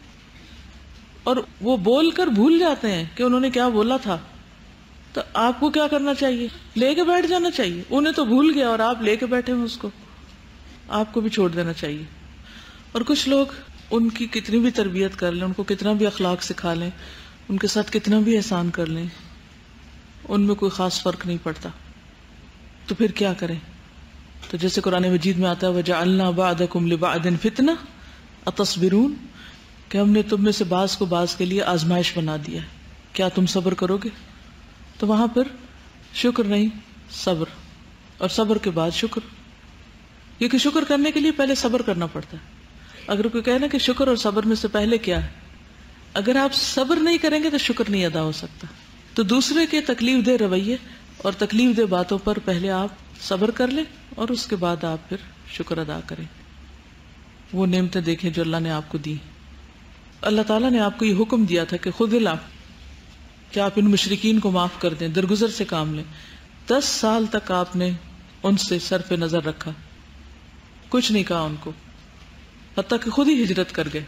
اور وہ بول کر بھول جاتے ہیں کہ انہوں نے کیا بولا تھا. تو آپ کو کیا کرنا چاہیے؟ لے کے بیٹھ جانا چاہیے. انہیں تو بھول گیا اور آپ لے کے بیٹھے ہیں اس کو، آپ کو بھی چھوڑ دینا چاہیے. اور کچھ لوگ ان کی کتنی بھی تربیت کر لیں، ان کو کتنا بھی اخلاق سکھا لیں، ان کے ساتھ کتنا بھی احسان کر لیں، ان میں کوئی خاص فرق نہیں پڑتا. تو پھر کیا کریں؟ تو جیسے قرآن مجید میں آتا ہے وَجَعَلْنَا بَعْدَكُمْ لِبَعْدٍ فِتْنَةً أَتَصْبِرُونَ، کہ ہم نے تم میں سے بعض کو بعض کے لیے آزمائش بنا دیا ہے، کیا تم صبر کرو گے؟ تو وہاں پر شکر نہیں، صبر، اور صبر کے بعد شکر، کیونکہ شکر کرنے کے لیے پہلے صبر کرنا پڑتا ہے. اگر کوئی کہے نا کہ شکر اور صبر میں سے پہلے کیا ہے، اگر آپ صبر نہیں کریں گے تو شکر نہیں ادا ہو سکتا. تو دوسرے کے تکلیف دہ رویے اور تکلیف دہ باتوں پر پہلے آپ صبر کر لیں اور اس کے بعد آپ پھر شکر ادا کریں. وہ نعمتیں دیکھیں جو اللہ نے آپ کو دی. اللہ تعالیٰ نے آپ کو یہ حکم دیا تھا کہ خود العفو، کہ آپ ان مشرکین کو معاف کر دیں، درگزر سے کام لیں. 10 سال تک آپ نے ان سے سر پہ نظر رکھا، کچھ نہیں کہا ان کو، حتیٰ کہ خود ہی ہجرت کر گئے.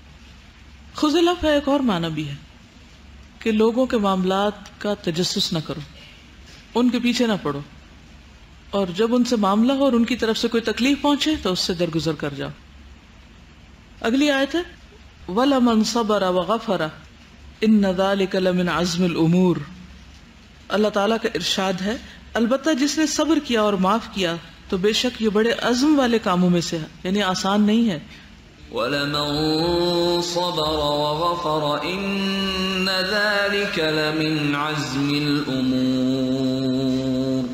خود العفو ہے ایک اور معنی بھی ہے کہ لوگوں کے معاملات کا تجسس نہ کرو، ان کے پیچھے نہ پڑو، اور جب ان سے معاملہ ہو اور ان کی طرف سے کوئی تکلیف پہنچے تو اس سے درگزر کر جاؤ. اگلی آیت ہے وَلَمَنْ صَبَرَ وَغَفَرَ إِنَّ ذَلِكَ لَمِنْ عَزْمِ الْأُمُورِ. اللہ تعالیٰ کا ارشاد ہے البتہ جس نے صبر کیا اور معاف کیا تو بے شک یہ بڑے عزم والے کاموں میں سے ہے، یعنی آسان نہیں ہے. وَلَمَنْ صَبَرَ وَغَفَرَ إِنَّ ذَلِكَ لَمِنْ عَزْمِ الْأُمُورِ.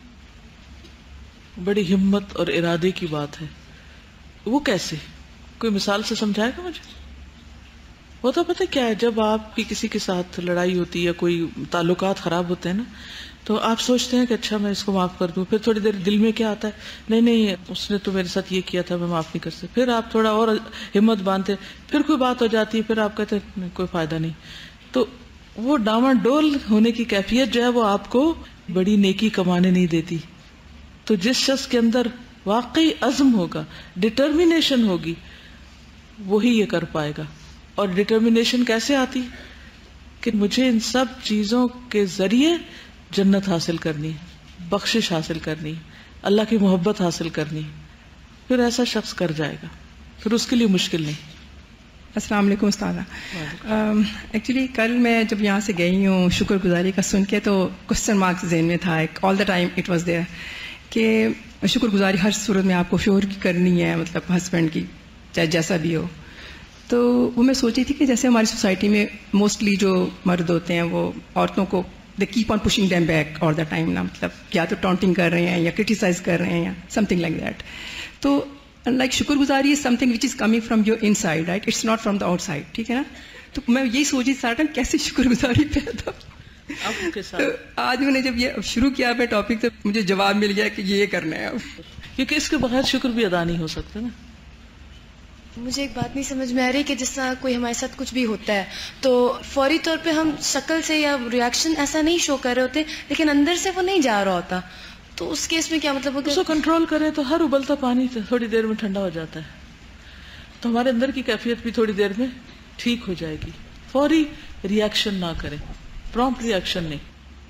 بڑی ہمت اور ارادے کی بات ہے. وہ کیسے؟ کوئی مثال سے سمجھائے گا مجھے؟ وہ تو پتہ کیا ہے، جب آپ کی کسی کے ساتھ لڑائی ہوتی ہے یا کوئی تعلقات خراب ہوتے ہیں نا، تو آپ سوچتے ہیں کہ اچھا میں اس کو معاف کر دوں، پھر تھوڑی دیر دل میں کیا آتا ہے، نہیں اس نے تو میرے ساتھ یہ کیا تھا، میں معاف نہیں کر سکتا. پھر آپ تھوڑا اور ہمت باندھتے، پھر کوئی بات ہو جاتی ہے، پھر آپ کہتے ہیں کوئی فائدہ نہیں. تو وہ ڈاواں ڈول ہونے کی کیفیت جو ہے وہ آپ کو بڑی نیکی کمانے نہیں دیتی. تو جس شخص کے اندر واقعی عزم ہوگا، ڈٹرمینیشن ہوگی، وہی یہ کر پائے گا. اور ڈٹرمینیشن کیسے آتی کہ مجھے ان سب چیزوں کے ذریعے جنت حاصل کرنی ہے، بخشش حاصل کرنی، اللہ کی محبت حاصل کرنی. پھر ایسا شخص کر جائے گا، پھر اس کے لیے مشکل نہیں. السلام علیکم استاذہ. ایکچولی کل میں جب یہاں سے گئی ہوں شکر گزاری کا سن کے تو کوسچن مارکس ذہن میں تھا، all the time it was there, کہ شکر گزاری ہر صورت میں آپ کو شوہر کی کرنی ہے، مطلب ہسبینڈ کی، چاہے جیسا بھی ہو. تو وہ میں سوچی تھی کہ جیسے ہماری سوسائٹی میں موسٹلی جو مرد ہوتے ہیں وہ عورتوں کو they keep on pushing them back all the time نا، مطلب یا تو ٹانٹنگ کر رہے ہیں یا کرٹیسائز کر رہے ہیں یا سم تھنگ لائک دیٹ. تو لائک شکر گزاری is something which is coming from your inside, right, it's not from the outside, ٹھیک ہے نا. تو میں یہی سوچی سارا ٹائم کیسے شکر گزاری پیدا. تو آج میں نے جب یہ شروع کیا پہ ٹاپک تو مجھے جواب مل گیا کہ یہ کرنا ہے اب، کیونکہ اس کے بغیر شکر بھی ادا نہیں ہو سکتا نا. مجھے ایک بات نہیں سمجھ میں آ رہی کہ جس طرح کوئی ہمارے ساتھ کچھ بھی ہوتا ہے تو فوری طور پہ ہم شکل سے یا ریاکشن ایسا نہیں شو کر رہے ہوتے، لیکن اندر سے وہ نہیں جا رہا ہوتا. تو اس کیس میں کیا مطلب ہوگا؟ اس کو کنٹرول کریں تو ہر ابلتا پانی تھوڑی دیر میں ٹھنڈا ہو جاتا ہے. تو ہمارے اندر کی کیفیت بھی تھوڑی دیر میں ٹھیک ہو جائے گی. فوری ریاکشن نہ کریں، پرومپٹ ریاکشن نہیں.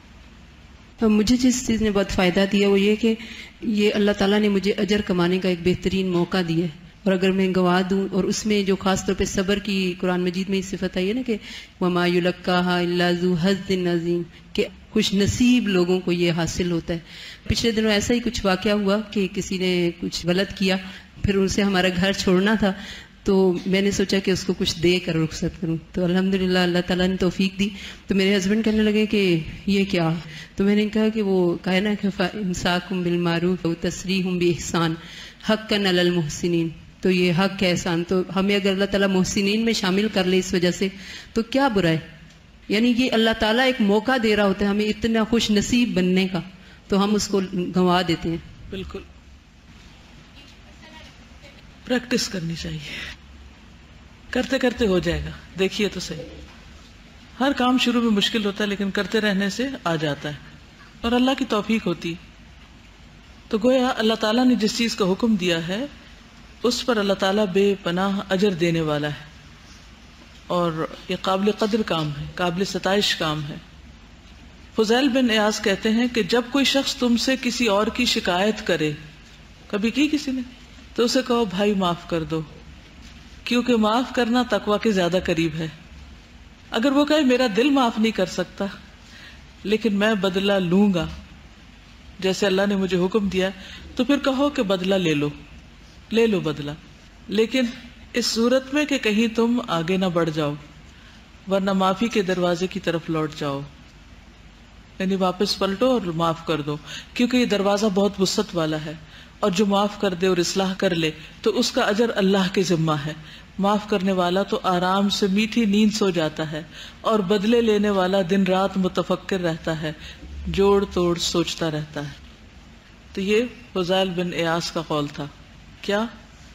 تو مجھے جس چیز نے بہت فائدہ دیا وہ یہ کہ یہ اللہ تعالیٰ نے مجھے اجر کمانے کا ایک بہترین موقع دیا ہے، اور اگر میں گوا دوں، اور اس میں جو خاص طور پہ صبر کی قرآن مجید میں صفت آئی ہے نا کہ وما یلقاھا الا ذو حظ عظیم، کہ خوش نصیب لوگوں کو یہ حاصل ہوتا ہے. پچھلے دنوں ایسا ہی کچھ واقعہ ہوا کہ کسی نے کچھ غلط کیا، پھر اسے ہمارا گھر چھوڑنا تھا، تو میں نے سوچا کہ اس کو کچھ دے کر رخصت کروں. تو الحمدللہ اللہ تعالیٰ نے توفیق دی. تو میرے ہسبینڈ کہنے لگے کہ یہ کیا؟ تو میں نے کہا کہ وہ کہا نا کہ امساکم بالمعروف وتسریحم باحسان حقا علی المحسنین. تو یہ حق ہے، احسان، تو ہمیں اگر اللہ تعالیٰ محسنین میں شامل کر لے اس وجہ سے تو کیا برا ہے. یعنی یہ اللہ تعالیٰ ایک موقع دے رہا ہوتا ہے ہمیں اتنا خوش نصیب بننے کا، تو ہم اس کو گنوا دیتے ہیں. بالکل پریکٹس کرنی چاہیے، کرتے کرتے ہو جائے گا. دیکھیے تو صحیح، ہر کام شروع میں مشکل ہوتا ہے لیکن کرتے رہنے سے آ جاتا ہے. اور اللہ کی توفیق ہوتی. تو گویا اللہ تعالیٰ نے جس چیز کا حکم دیا ہے اس پر اللہ تعالیٰ بے پناہ اجر دینے والا ہے، اور یہ قابل قدر کام ہے، قابل ستائش کام ہے. فضیل بن عیاض کہتے ہیں کہ جب کوئی شخص تم سے کسی اور کی شکایت کرے، کبھی کی کسی نے، تو اسے کہو بھائی معاف کر دو، کیونکہ معاف کرنا تقویٰ کے زیادہ قریب ہے. اگر وہ کہے میرا دل معاف نہیں کر سکتا لیکن میں بدلہ لوں گا جیسے اللہ نے مجھے حکم دیا، تو پھر کہو کہ بدلہ لے لو بدلہ، لیکن اس صورت میں کہ کہیں تم آگے نہ بڑھ جاؤ، ورنہ معافی کے دروازے کی طرف لوٹ جاؤ، یعنی واپس پلٹو اور معاف کر دو، کیونکہ یہ دروازہ بہت وسعت والا ہے، اور جو معاف کر دے اور اصلاح کر لے تو اس کا اجر اللہ کے ذمہ ہے. معاف کرنے والا تو آرام سے میٹھی نیند سو جاتا ہے، اور بدلے لینے والا دن رات متفکر رہتا ہے، جوڑ توڑ سوچتا رہتا ہے. تو یہ فضیل بن عیاض کا قول تھا. کیا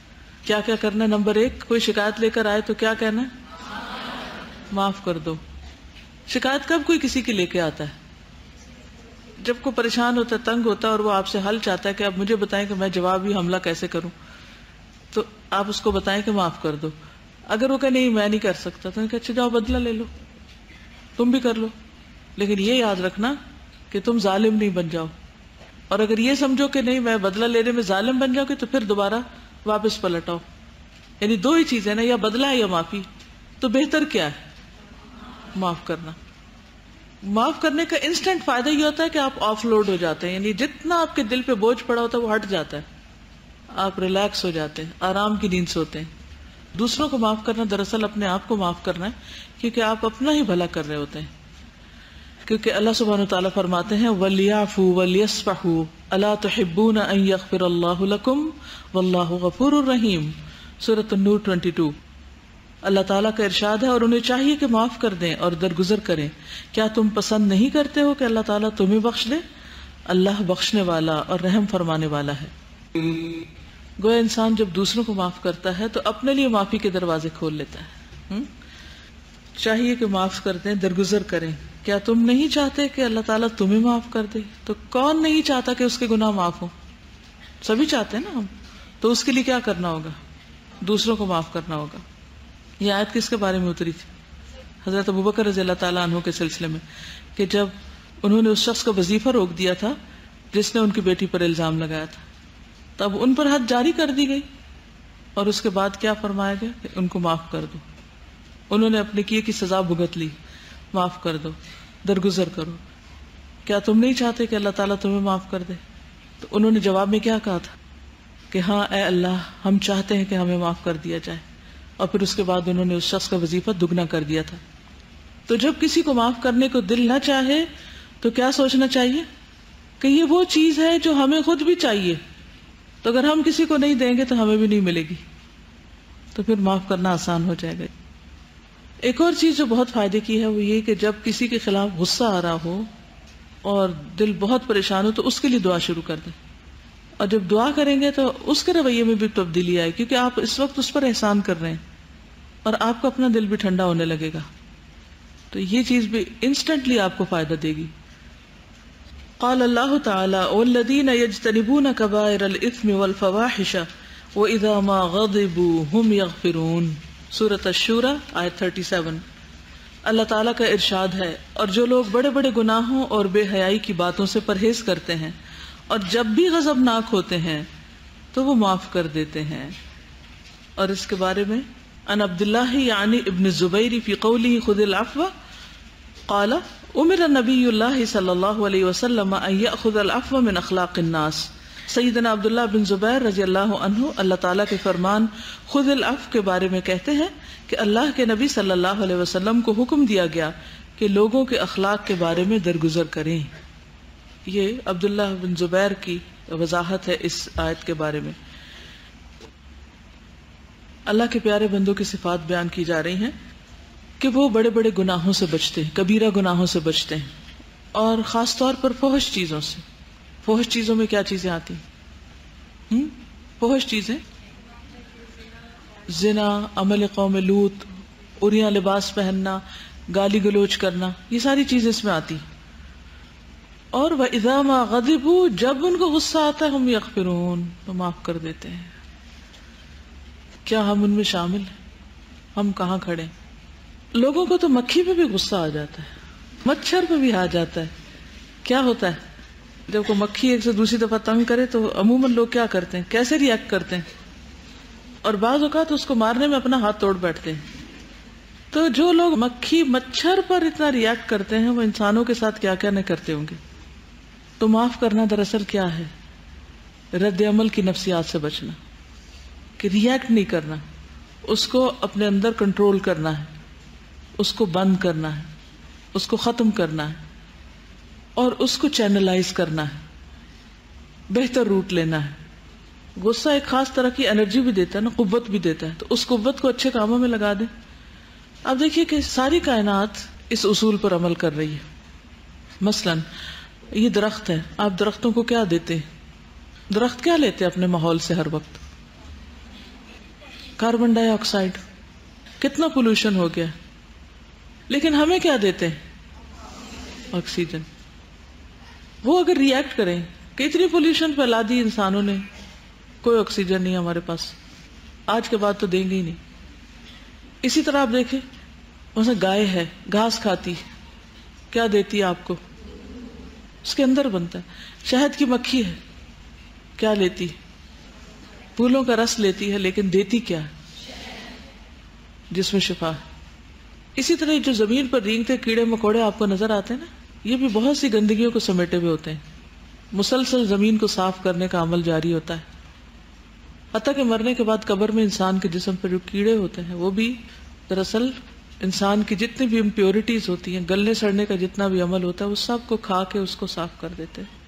کرنا ہے؟ نمبر 1، کوئی شکایت لے کر آئے تو کیا کہنا ہے؟ معاف کر دو. شکایت کب کوئی کسی کی لے کے آتا ہے؟ جب کوئی پریشان ہوتا ہے، تنگ ہوتا ہے، اور وہ آپ سے حل چاہتا ہے کہ اب مجھے بتائیں کہ میں جوابی حملہ کیسے کروں، تو آپ اس کو بتائیں کہ معاف کر دو. اگر وہ کہ نہیں میں نہیں کر سکتا، تو اچھا جاؤ بدلہ لے لو، تم بھی کر لو، لیکن یہ یاد رکھنا کہ تم ظالم نہیں بن جاؤ. اور اگر یہ سمجھو کہ نہیں میں بدلہ لینے میں ظالم بن جاؤ گے تو پھر دوبارہ واپس پلٹ آؤ. یعنی دو ہی چیزیں نا، یا بدلہ ہے یا معافی. تو بہتر کیا ہے؟ معاف کرنا. معاف کرنے کا انسٹنٹ فائدہ یہ ہوتا ہے کہ آپ آف لوڈ ہو جاتے ہیں، یعنی جتنا آپ کے دل پہ بوجھ پڑا ہوتا ہے وہ ہٹ جاتا ہے، آپ ریلیکس ہو جاتے ہیں، آرام کی نیند سوتے ہیں. دوسروں کو معاف کرنا دراصل اپنے آپ کو معاف کرنا ہے، کیونکہ آپ اپنا ہی بھلا کر رہے ہوتے ہیں. کیونکہ اللہ سبحانہ وتعالیٰ فرماتے ہیں وَلْيَعْفُوا وَلْيَصْفَحُوا أَلَا تُحِبُّونَ أَن يَغْفِرَ اللَّهُ لَكُمْ وَاللَّهُ غَفُورٌ رَحِيمٌ. سورۃ النور 22. اللہ تعالیٰ کا ارشاد ہے اور انہیں چاہیے کہ معاف کر دیں اور درگزر کریں. کیا تم پسند نہیں کرتے ہو کہ اللہ تعالیٰ تمہیں بخش دے؟ اللہ بخشنے والا اور رحم فرمانے والا ہے. گویا انسان جب دوسروں کو معاف کرتا ہے تو اپنے لیے معافی کے دروازے کھول لیتا ہے. چاہیے کہ معاف کر دیں، درگزر کریں. کیا تم نہیں چاہتے کہ اللہ تعالیٰ تمہیں معاف کر دے؟ تو کون نہیں چاہتا کہ اس کے گناہ معاف ہوں؟ سبھی چاہتے ہیں نا ہم. تو اس کے لیے کیا کرنا ہوگا؟ دوسروں کو معاف کرنا ہوگا. یہ آیت کس کے بارے میں اتری تھی؟ حضرت ابوبکر رضی اللہ تعالیٰ عنہ کے سلسلے میں، کہ جب انہوں نے اس شخص کا وظیفہ روک دیا تھا جس نے ان کی بیٹی پر الزام لگایا تھا، تب ان پر حد جاری کر دی گئی، اور اس کے بعد کیا فرمایا گیا کہ ان کو معاف کر دو. انہوں نے اپنے کیے کی سزا بھگت لی، معاف کر دو، درگزر کرو. کیا تم نہیں چاہتے کہ اللہ تعالیٰ تمہیں معاف کر دے؟ تو انہوں نے جواب میں کیا کہا تھا کہ ہاں اے اللہ، ہم چاہتے ہیں کہ ہمیں معاف کر دیا جائے. اور پھر اس کے بعد انہوں نے اس شخص کا وظیفہ دگنا کر دیا تھا. تو جب کسی کو معاف کرنے کو دل نہ چاہے تو کیا سوچنا چاہیے کہ یہ وہ چیز ہے جو ہمیں خود بھی چاہیے، تو اگر ہم کسی کو نہیں دیں گے تو ہمیں بھی نہیں ملے گی، تو پھر معاف کرنا آسان ہو جائے گا. ایک اور چیز جو بہت فائدے کی ہے وہ یہ کہ جب کسی کے خلاف غصہ آ رہا ہو اور دل بہت پریشان ہو تو اس کے لیے دعا شروع کر دیں. اور جب دعا کریں گے تو اس کے رویے میں بھی تبدیلی آئے، کیونکہ آپ اس وقت اس پر احسان کر رہے ہیں اور آپ کو اپنا دل بھی ٹھنڈا ہونے لگے گا. تو یہ چیز بھی انسٹنٹلی آپ کو فائدہ دے گی. قال اللہ تعالی والذین یجتنبون کبائر الاثم والفواحش واذا ما غضبوا هم یغفرون. سورۃ الشورى آیت 37. اللہ تعالیٰ کا ارشاد ہے، اور جو لوگ بڑے بڑے گناہوں اور بے حیائی کی باتوں سے پرہیز کرتے ہیں اور جب بھی غضبناک ہوتے ہیں تو وہ معاف کر دیتے ہیں. اور اس کے بارے میں ان عبداللہ یعنی ابن الزبیر فی قولہ خذ العفو قال امر نبی اللہ صلی اللہ علیہ وسلم ان یأخذ العفو من اخلاق الناس. سیدنا عبداللہ بن زبیر رضی اللہ عنہ اللہ تعالیٰ کے فرمان خذ العفو کے بارے میں کہتے ہیں کہ اللہ کے نبی صلی اللہ علیہ وسلم کو حکم دیا گیا کہ لوگوں کے اخلاق کے بارے میں درگزر کریں. یہ عبداللہ بن زبیر کی وضاحت ہے اس آیت کے بارے میں. اللہ کے پیارے بندوں کی صفات بیان کی جا رہی ہیں کہ وہ بڑے بڑے گناہوں سے بچتے ہیں، کبیرہ گناہوں سے بچتے ہیں، اور خاص طور پر فحش چیزوں سے. فحش چیزوں میں کیا چیزیں آتی ہیں؟ فحش چیزیں زنا، عمل قوم لوط، عریاں لباس پہننا، گالی گلوچ کرنا، یہ ساری چیزیں اس میں آتی. اور وَإِذَا مَا غَضِبُوا جب ان کو غصہ آتا ہے ہم یغفرون تو معاف کر دیتے ہیں. کیا ہم ان میں شامل ہیں؟ ہم کہاں کھڑے ہیں؟ لوگوں کو تو مکھی پہ بھی غصہ آ جاتا ہے, مچھر پہ بھی آ جاتا ہے. کیا ہوتا ہے جب کوئی مکھی ایک سے دوسری دفعہ تنگ کرے تو عموماً لوگ کیا کرتے ہیں, کیسے ری ایکٹ کرتے ہیں, اور بعض اوقات اس کو مارنے میں اپنا ہاتھ توڑ بیٹھتے ہیں. تو جو لوگ مکھی مچھر پر اتنا ری ایکٹ کرتے ہیں وہ انسانوں کے ساتھ کیا کیا نہیں کرتے ہوں گے. تو معاف کرنا دراصل کیا ہے؟ رد عمل کی نفسیات سے بچنا, کہ ری ایکٹ نہیں کرنا, اس کو اپنے اندر کنٹرول کرنا ہے, اس کو بند کرنا ہے, اس کو ختم کرنا ہے, اور اس کو چینلائز کرنا ہے, بہتر روٹ لینا ہے. غصہ ایک خاص طرح کی انرجی بھی دیتا ہے نا, قوت بھی دیتا ہے, تو اس قوت کو اچھے کاموں میں لگا دیں. اب دیکھیے کہ ساری کائنات اس اصول پر عمل کر رہی ہے. مثلاً یہ درخت ہے, آپ درختوں کو کیا دیتے ہیں؟ درخت کیا لیتے ہیں اپنے ماحول سے ہر وقت؟ کاربن ڈائی آکسائڈ. کتنا پولوشن ہو گیا, لیکن ہمیں کیا دیتے ہیں؟ آکسیجن. وہ اگر ری ایکٹ کریں کہ اتنی پولوشن پھیلا دی انسانوں نے, کوئی آکسیجن نہیں ہمارے پاس, آج کے بعد تو دیں گے ہی نہیں. اسی طرح آپ دیکھیں مثلا گائے ہے, گھاس کھاتی, کیا دیتی ہے آپ کو؟ اس کے اندر بنتا ہے. شہد کی مکھی ہے, کیا لیتی؟ پھولوں کا رس لیتی ہے, لیکن دیتی کیا ہے؟ جس میں شفا ہے. اسی طرح جو زمین پر رینگتے کیڑے مکوڑے آپ کو نظر آتے ہیں نا, یہ بھی بہت سی گندگیوں کو سمیٹے ہوئے ہوتے ہیں. مسلسل زمین کو صاف کرنے کا عمل جاری ہوتا ہے. حتیٰ کہ مرنے کے بعد قبر میں انسان کے جسم پر جو کیڑے ہوتے ہیں وہ بھی دراصل انسان کی جتنی بھی امپیورٹیز ہوتی ہیں, گلنے سڑنے کا جتنا بھی عمل ہوتا ہے, وہ سب کو کھا کے اس کو صاف کر دیتے ہیں.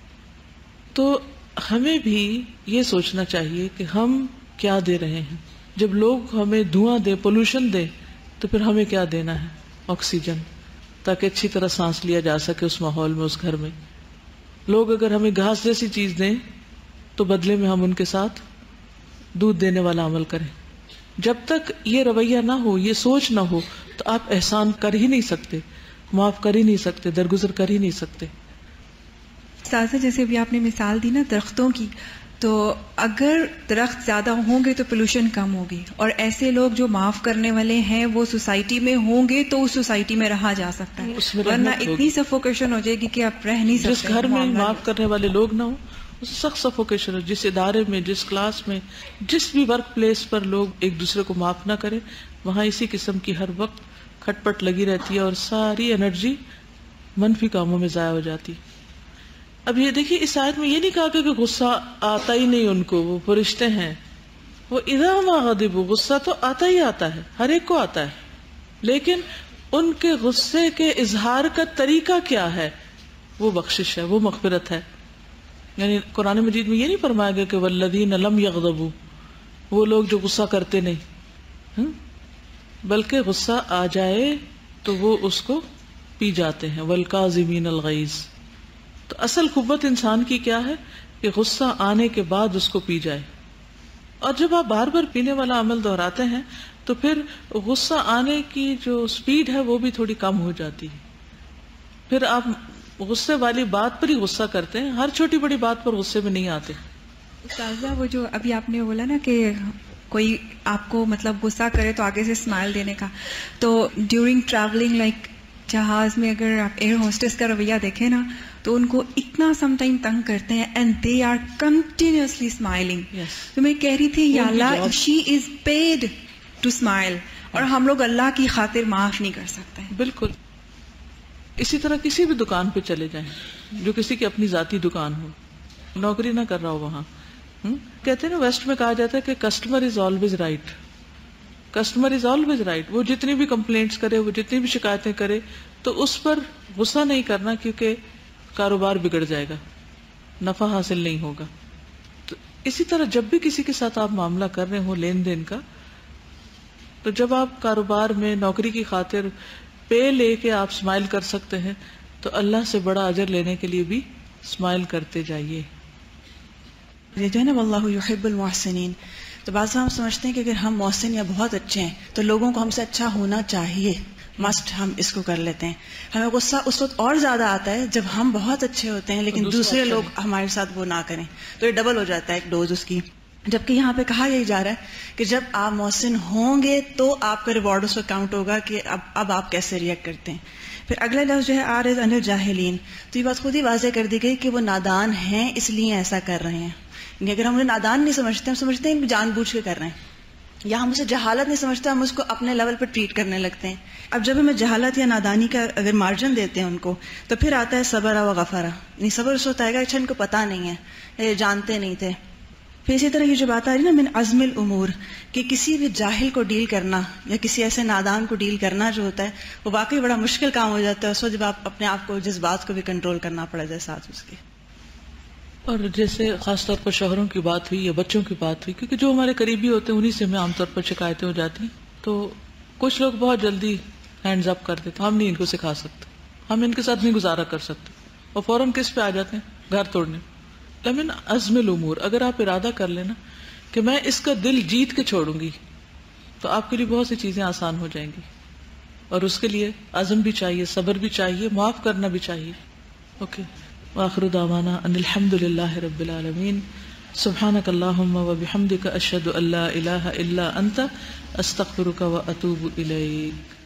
تو ہمیں بھی یہ سوچنا چاہیے کہ ہم کیا دے رہے ہیں. جب لوگ ہمیں دھواں دیں, پولوشن دیں, تو پھر ہمیں کیا دینا ہے؟ آکسیجن, تاکہ اچھی طرح سانس لیا جا سکے اس ماحول میں, اس گھر میں. لوگ اگر ہمیں گھاس جیسی چیز دیں تو بدلے میں ہم ان کے ساتھ دودھ دینے والا عمل کریں. جب تک یہ رویہ نہ ہو, یہ سوچ نہ ہو, تو آپ احسان کر ہی نہیں سکتے, معاف کر ہی نہیں سکتے, درگزر کر ہی نہیں سکتے. استاذہ جیسے ابھی آپ نے مثال دی نا درختوں کی, تو اگر درخت زیادہ ہوں گے تو پولوشن کم ہوگی, اور ایسے لوگ جو معاف کرنے والے ہیں وہ سوسائٹی میں ہوں گے تو اس سوسائٹی میں رہا جا سکتا ہے, ورنہ اتنی سفوکیشن ہو جائے گی کہ آپ رہ نہیں سکتے. جس گھر میں معاف کرنے والے لوگ نہ ہوں, سخت سفوکیشن ہو. جس ادارے میں, جس کلاس میں, جس بھی ورک پلیس پر لوگ ایک دوسرے کو معاف نہ کریں, وہاں اسی قسم کی ہر وقت کھٹ پٹ لگی رہتی ہے, اور ساری انرجی منفی کاموں میں ضائع ہو جاتی. اب یہ دیکھیے اس آیت میں یہ نہیں کہا کہ غصہ آتا ہی نہیں ان کو, وہ فرشتے ہیں, وہ اذا ما غضبوا, غصہ تو آتا ہی آتا ہے, ہر ایک کو آتا ہے, لیکن ان کے غصے کے اظہار کا طریقہ کیا ہے؟ وہ بخشش ہے, وہ مغفرت ہے. یعنی قرآن مجید میں یہ نہیں فرمایا گیا کہ والذین لم یغضبوا, وہ لوگ جو غصہ کرتے نہیں, بلکہ غصہ آ جائے تو وہ اس کو پی جاتے ہیں. والکاظمین الغیظ. تو اصل قوت انسان کی کیا ہے کہ غصہ آنے کے بعد اس کو پی جائے. اور جب آپ بار بار پینے والا عمل دہراتے ہیں تو پھر غصہ آنے کی جو سپیڈ ہے وہ بھی تھوڑی کم ہو جاتی ہے. پھر آپ غصے والی بات پر ہی غصہ کرتے ہیں, ہر چھوٹی بڑی بات پر غصے میں نہیں آتے. استاذہ وہ جو ابھی آپ نے بولا نا کہ کوئی آپ کو مطلب غصہ کرے تو آگے سے اسمائل دینے کا, تو ڈیورنگ ٹریولنگ لائک جہاز میں اگر آپ ایئر ہوسٹس کا رویہ دیکھیں نا تو ان کو اتنا سم ٹائم تنگ کرتے ہیں and they are continuously smiling. تو میں کہہ رہی تھی یا اللہ she is paid to smile, اور ہم لوگ اللہ کی خاطر معاف نہیں کر سکتے. بالکل. اسی طرح کسی بھی دکان پہ چلے جائیں جو کسی کی اپنی ذاتی دکان ہو, نوکری نہ کر رہا ہو وہاں, کہتے ہیں نا ویسٹ میں کہا جاتا ہے کہ customer is always right. Customer is always right. وہ جتنی بھی کمپلینٹس کرے, وہ جتنی بھی شکایتیں کرے, تو اس پر غصہ نہیں کرنا, کیونکہ کاروبار بگڑ جائے گا, نفع حاصل نہیں ہوگا. تو اسی طرح جب بھی کسی کے ساتھ آپ معاملہ کر رہے ہو لین دین کا, تو جب آپ کاروبار میں نوکری کی خاطر پے لے کے آپ اسمائل کر سکتے ہیں, تو اللہ سے بڑا اجر لینے کے لیے بھی اسمائل کرتے جائیے. یہ جو ہے نا واللہ یحب المحسنین, تو بعض ہم سمجھتے ہیں کہ اگر ہم محسن یا بہت اچھے ہیں تو لوگوں کو ہم سے اچھا ہونا چاہیے, مسٹ ہم اس کو کر لیتے ہیں. ہمیں غصہ اس وقت اور زیادہ آتا ہے جب ہم بہت اچھے ہوتے ہیں لیکن دوسرے لوگ ہمارے ساتھ وہ نہ کریں, تو یہ ڈبل ہو جاتا ہے ایک ڈوز اس کی. جبکہ یہاں پہ کہا یہی جا رہا ہے کہ جب آپ محسن ہوں گے تو آپ کا ریوارڈ اس وقت کاؤنٹ ہوگا کہ اب آپ کیسے ریئیکٹ کرتے ہیں. پھر اگلا لفظ جو ہے عارض عن الجاہلین, تو یہ بات خود ہی واضح کر دی گئی کہ وہ نادان ہیں اس لیے ایسا کر رہے ہیں. یعنی اگر ہم انہیں نادان نہیں سمجھتے, ہم سمجھتے ہیں جان بوجھ کے کر رہے ہیں, یا ہم اسے جہالت نہیں سمجھتے, ہم اس کو اپنے لیول پر ٹریٹ کرنے لگتے ہیں. اب جب ہمیں جہالت یا نادانی کا اگر مارجن دیتے ہیں ان کو, تو پھر آتا ہے صبر و غفرہ. یعنی صبر اس وقت آئے گا اچھا ان کو پتہ نہیں ہے, جانتے نہیں تھے. پھر اسی طرح یہ جو بات آ رہی ہے نا من عزم الامور, کہ کسی بھی جاہل کو ڈیل کرنا یا کسی ایسے نادان کو ڈیل کرنا جو ہوتا ہے وہ واقعی بڑا مشکل کام ہو جاتا ہے اس وقت جب آپ اپنے آپ کو جذبات کو بھی کنٹرول کرنا پڑے جائے ساتھ اس کے. اور جیسے خاص طور پر شوہروں کی بات ہوئی یا بچوں کی بات ہوئی, کیونکہ جو ہمارے قریبی ہوتے ہیں انہی سے ہمیں عام طور پر شکایتیں ہو جاتی ہیں, تو کچھ لوگ بہت جلدی ہینڈز اپ کر دیتے, ہم نہیں ان کو سکھا سکتے, ہم ان کے ساتھ نہیں گزارا کر سکتے, اور فوراً کس پہ آ جاتے ہیں, گھر توڑنے. لیکن عزم الامور, اگر آپ ارادہ کر لینا کہ میں اس کا دل جیت کے چھوڑوں گی, تو آپ کے لیے بہت سی چیزیں آسان ہو جائیں گی. اور اس کے لیے عزم بھی چاہیے, صبر بھی چاہیے, معاف کرنا بھی چاہیے. اوکے, وآخر دعوانا ان الحمد للہ رب العالمین. سبحانک اللہم وبحمدک اشہد ان لا الہ الا انت استغفرک واتوب الیک.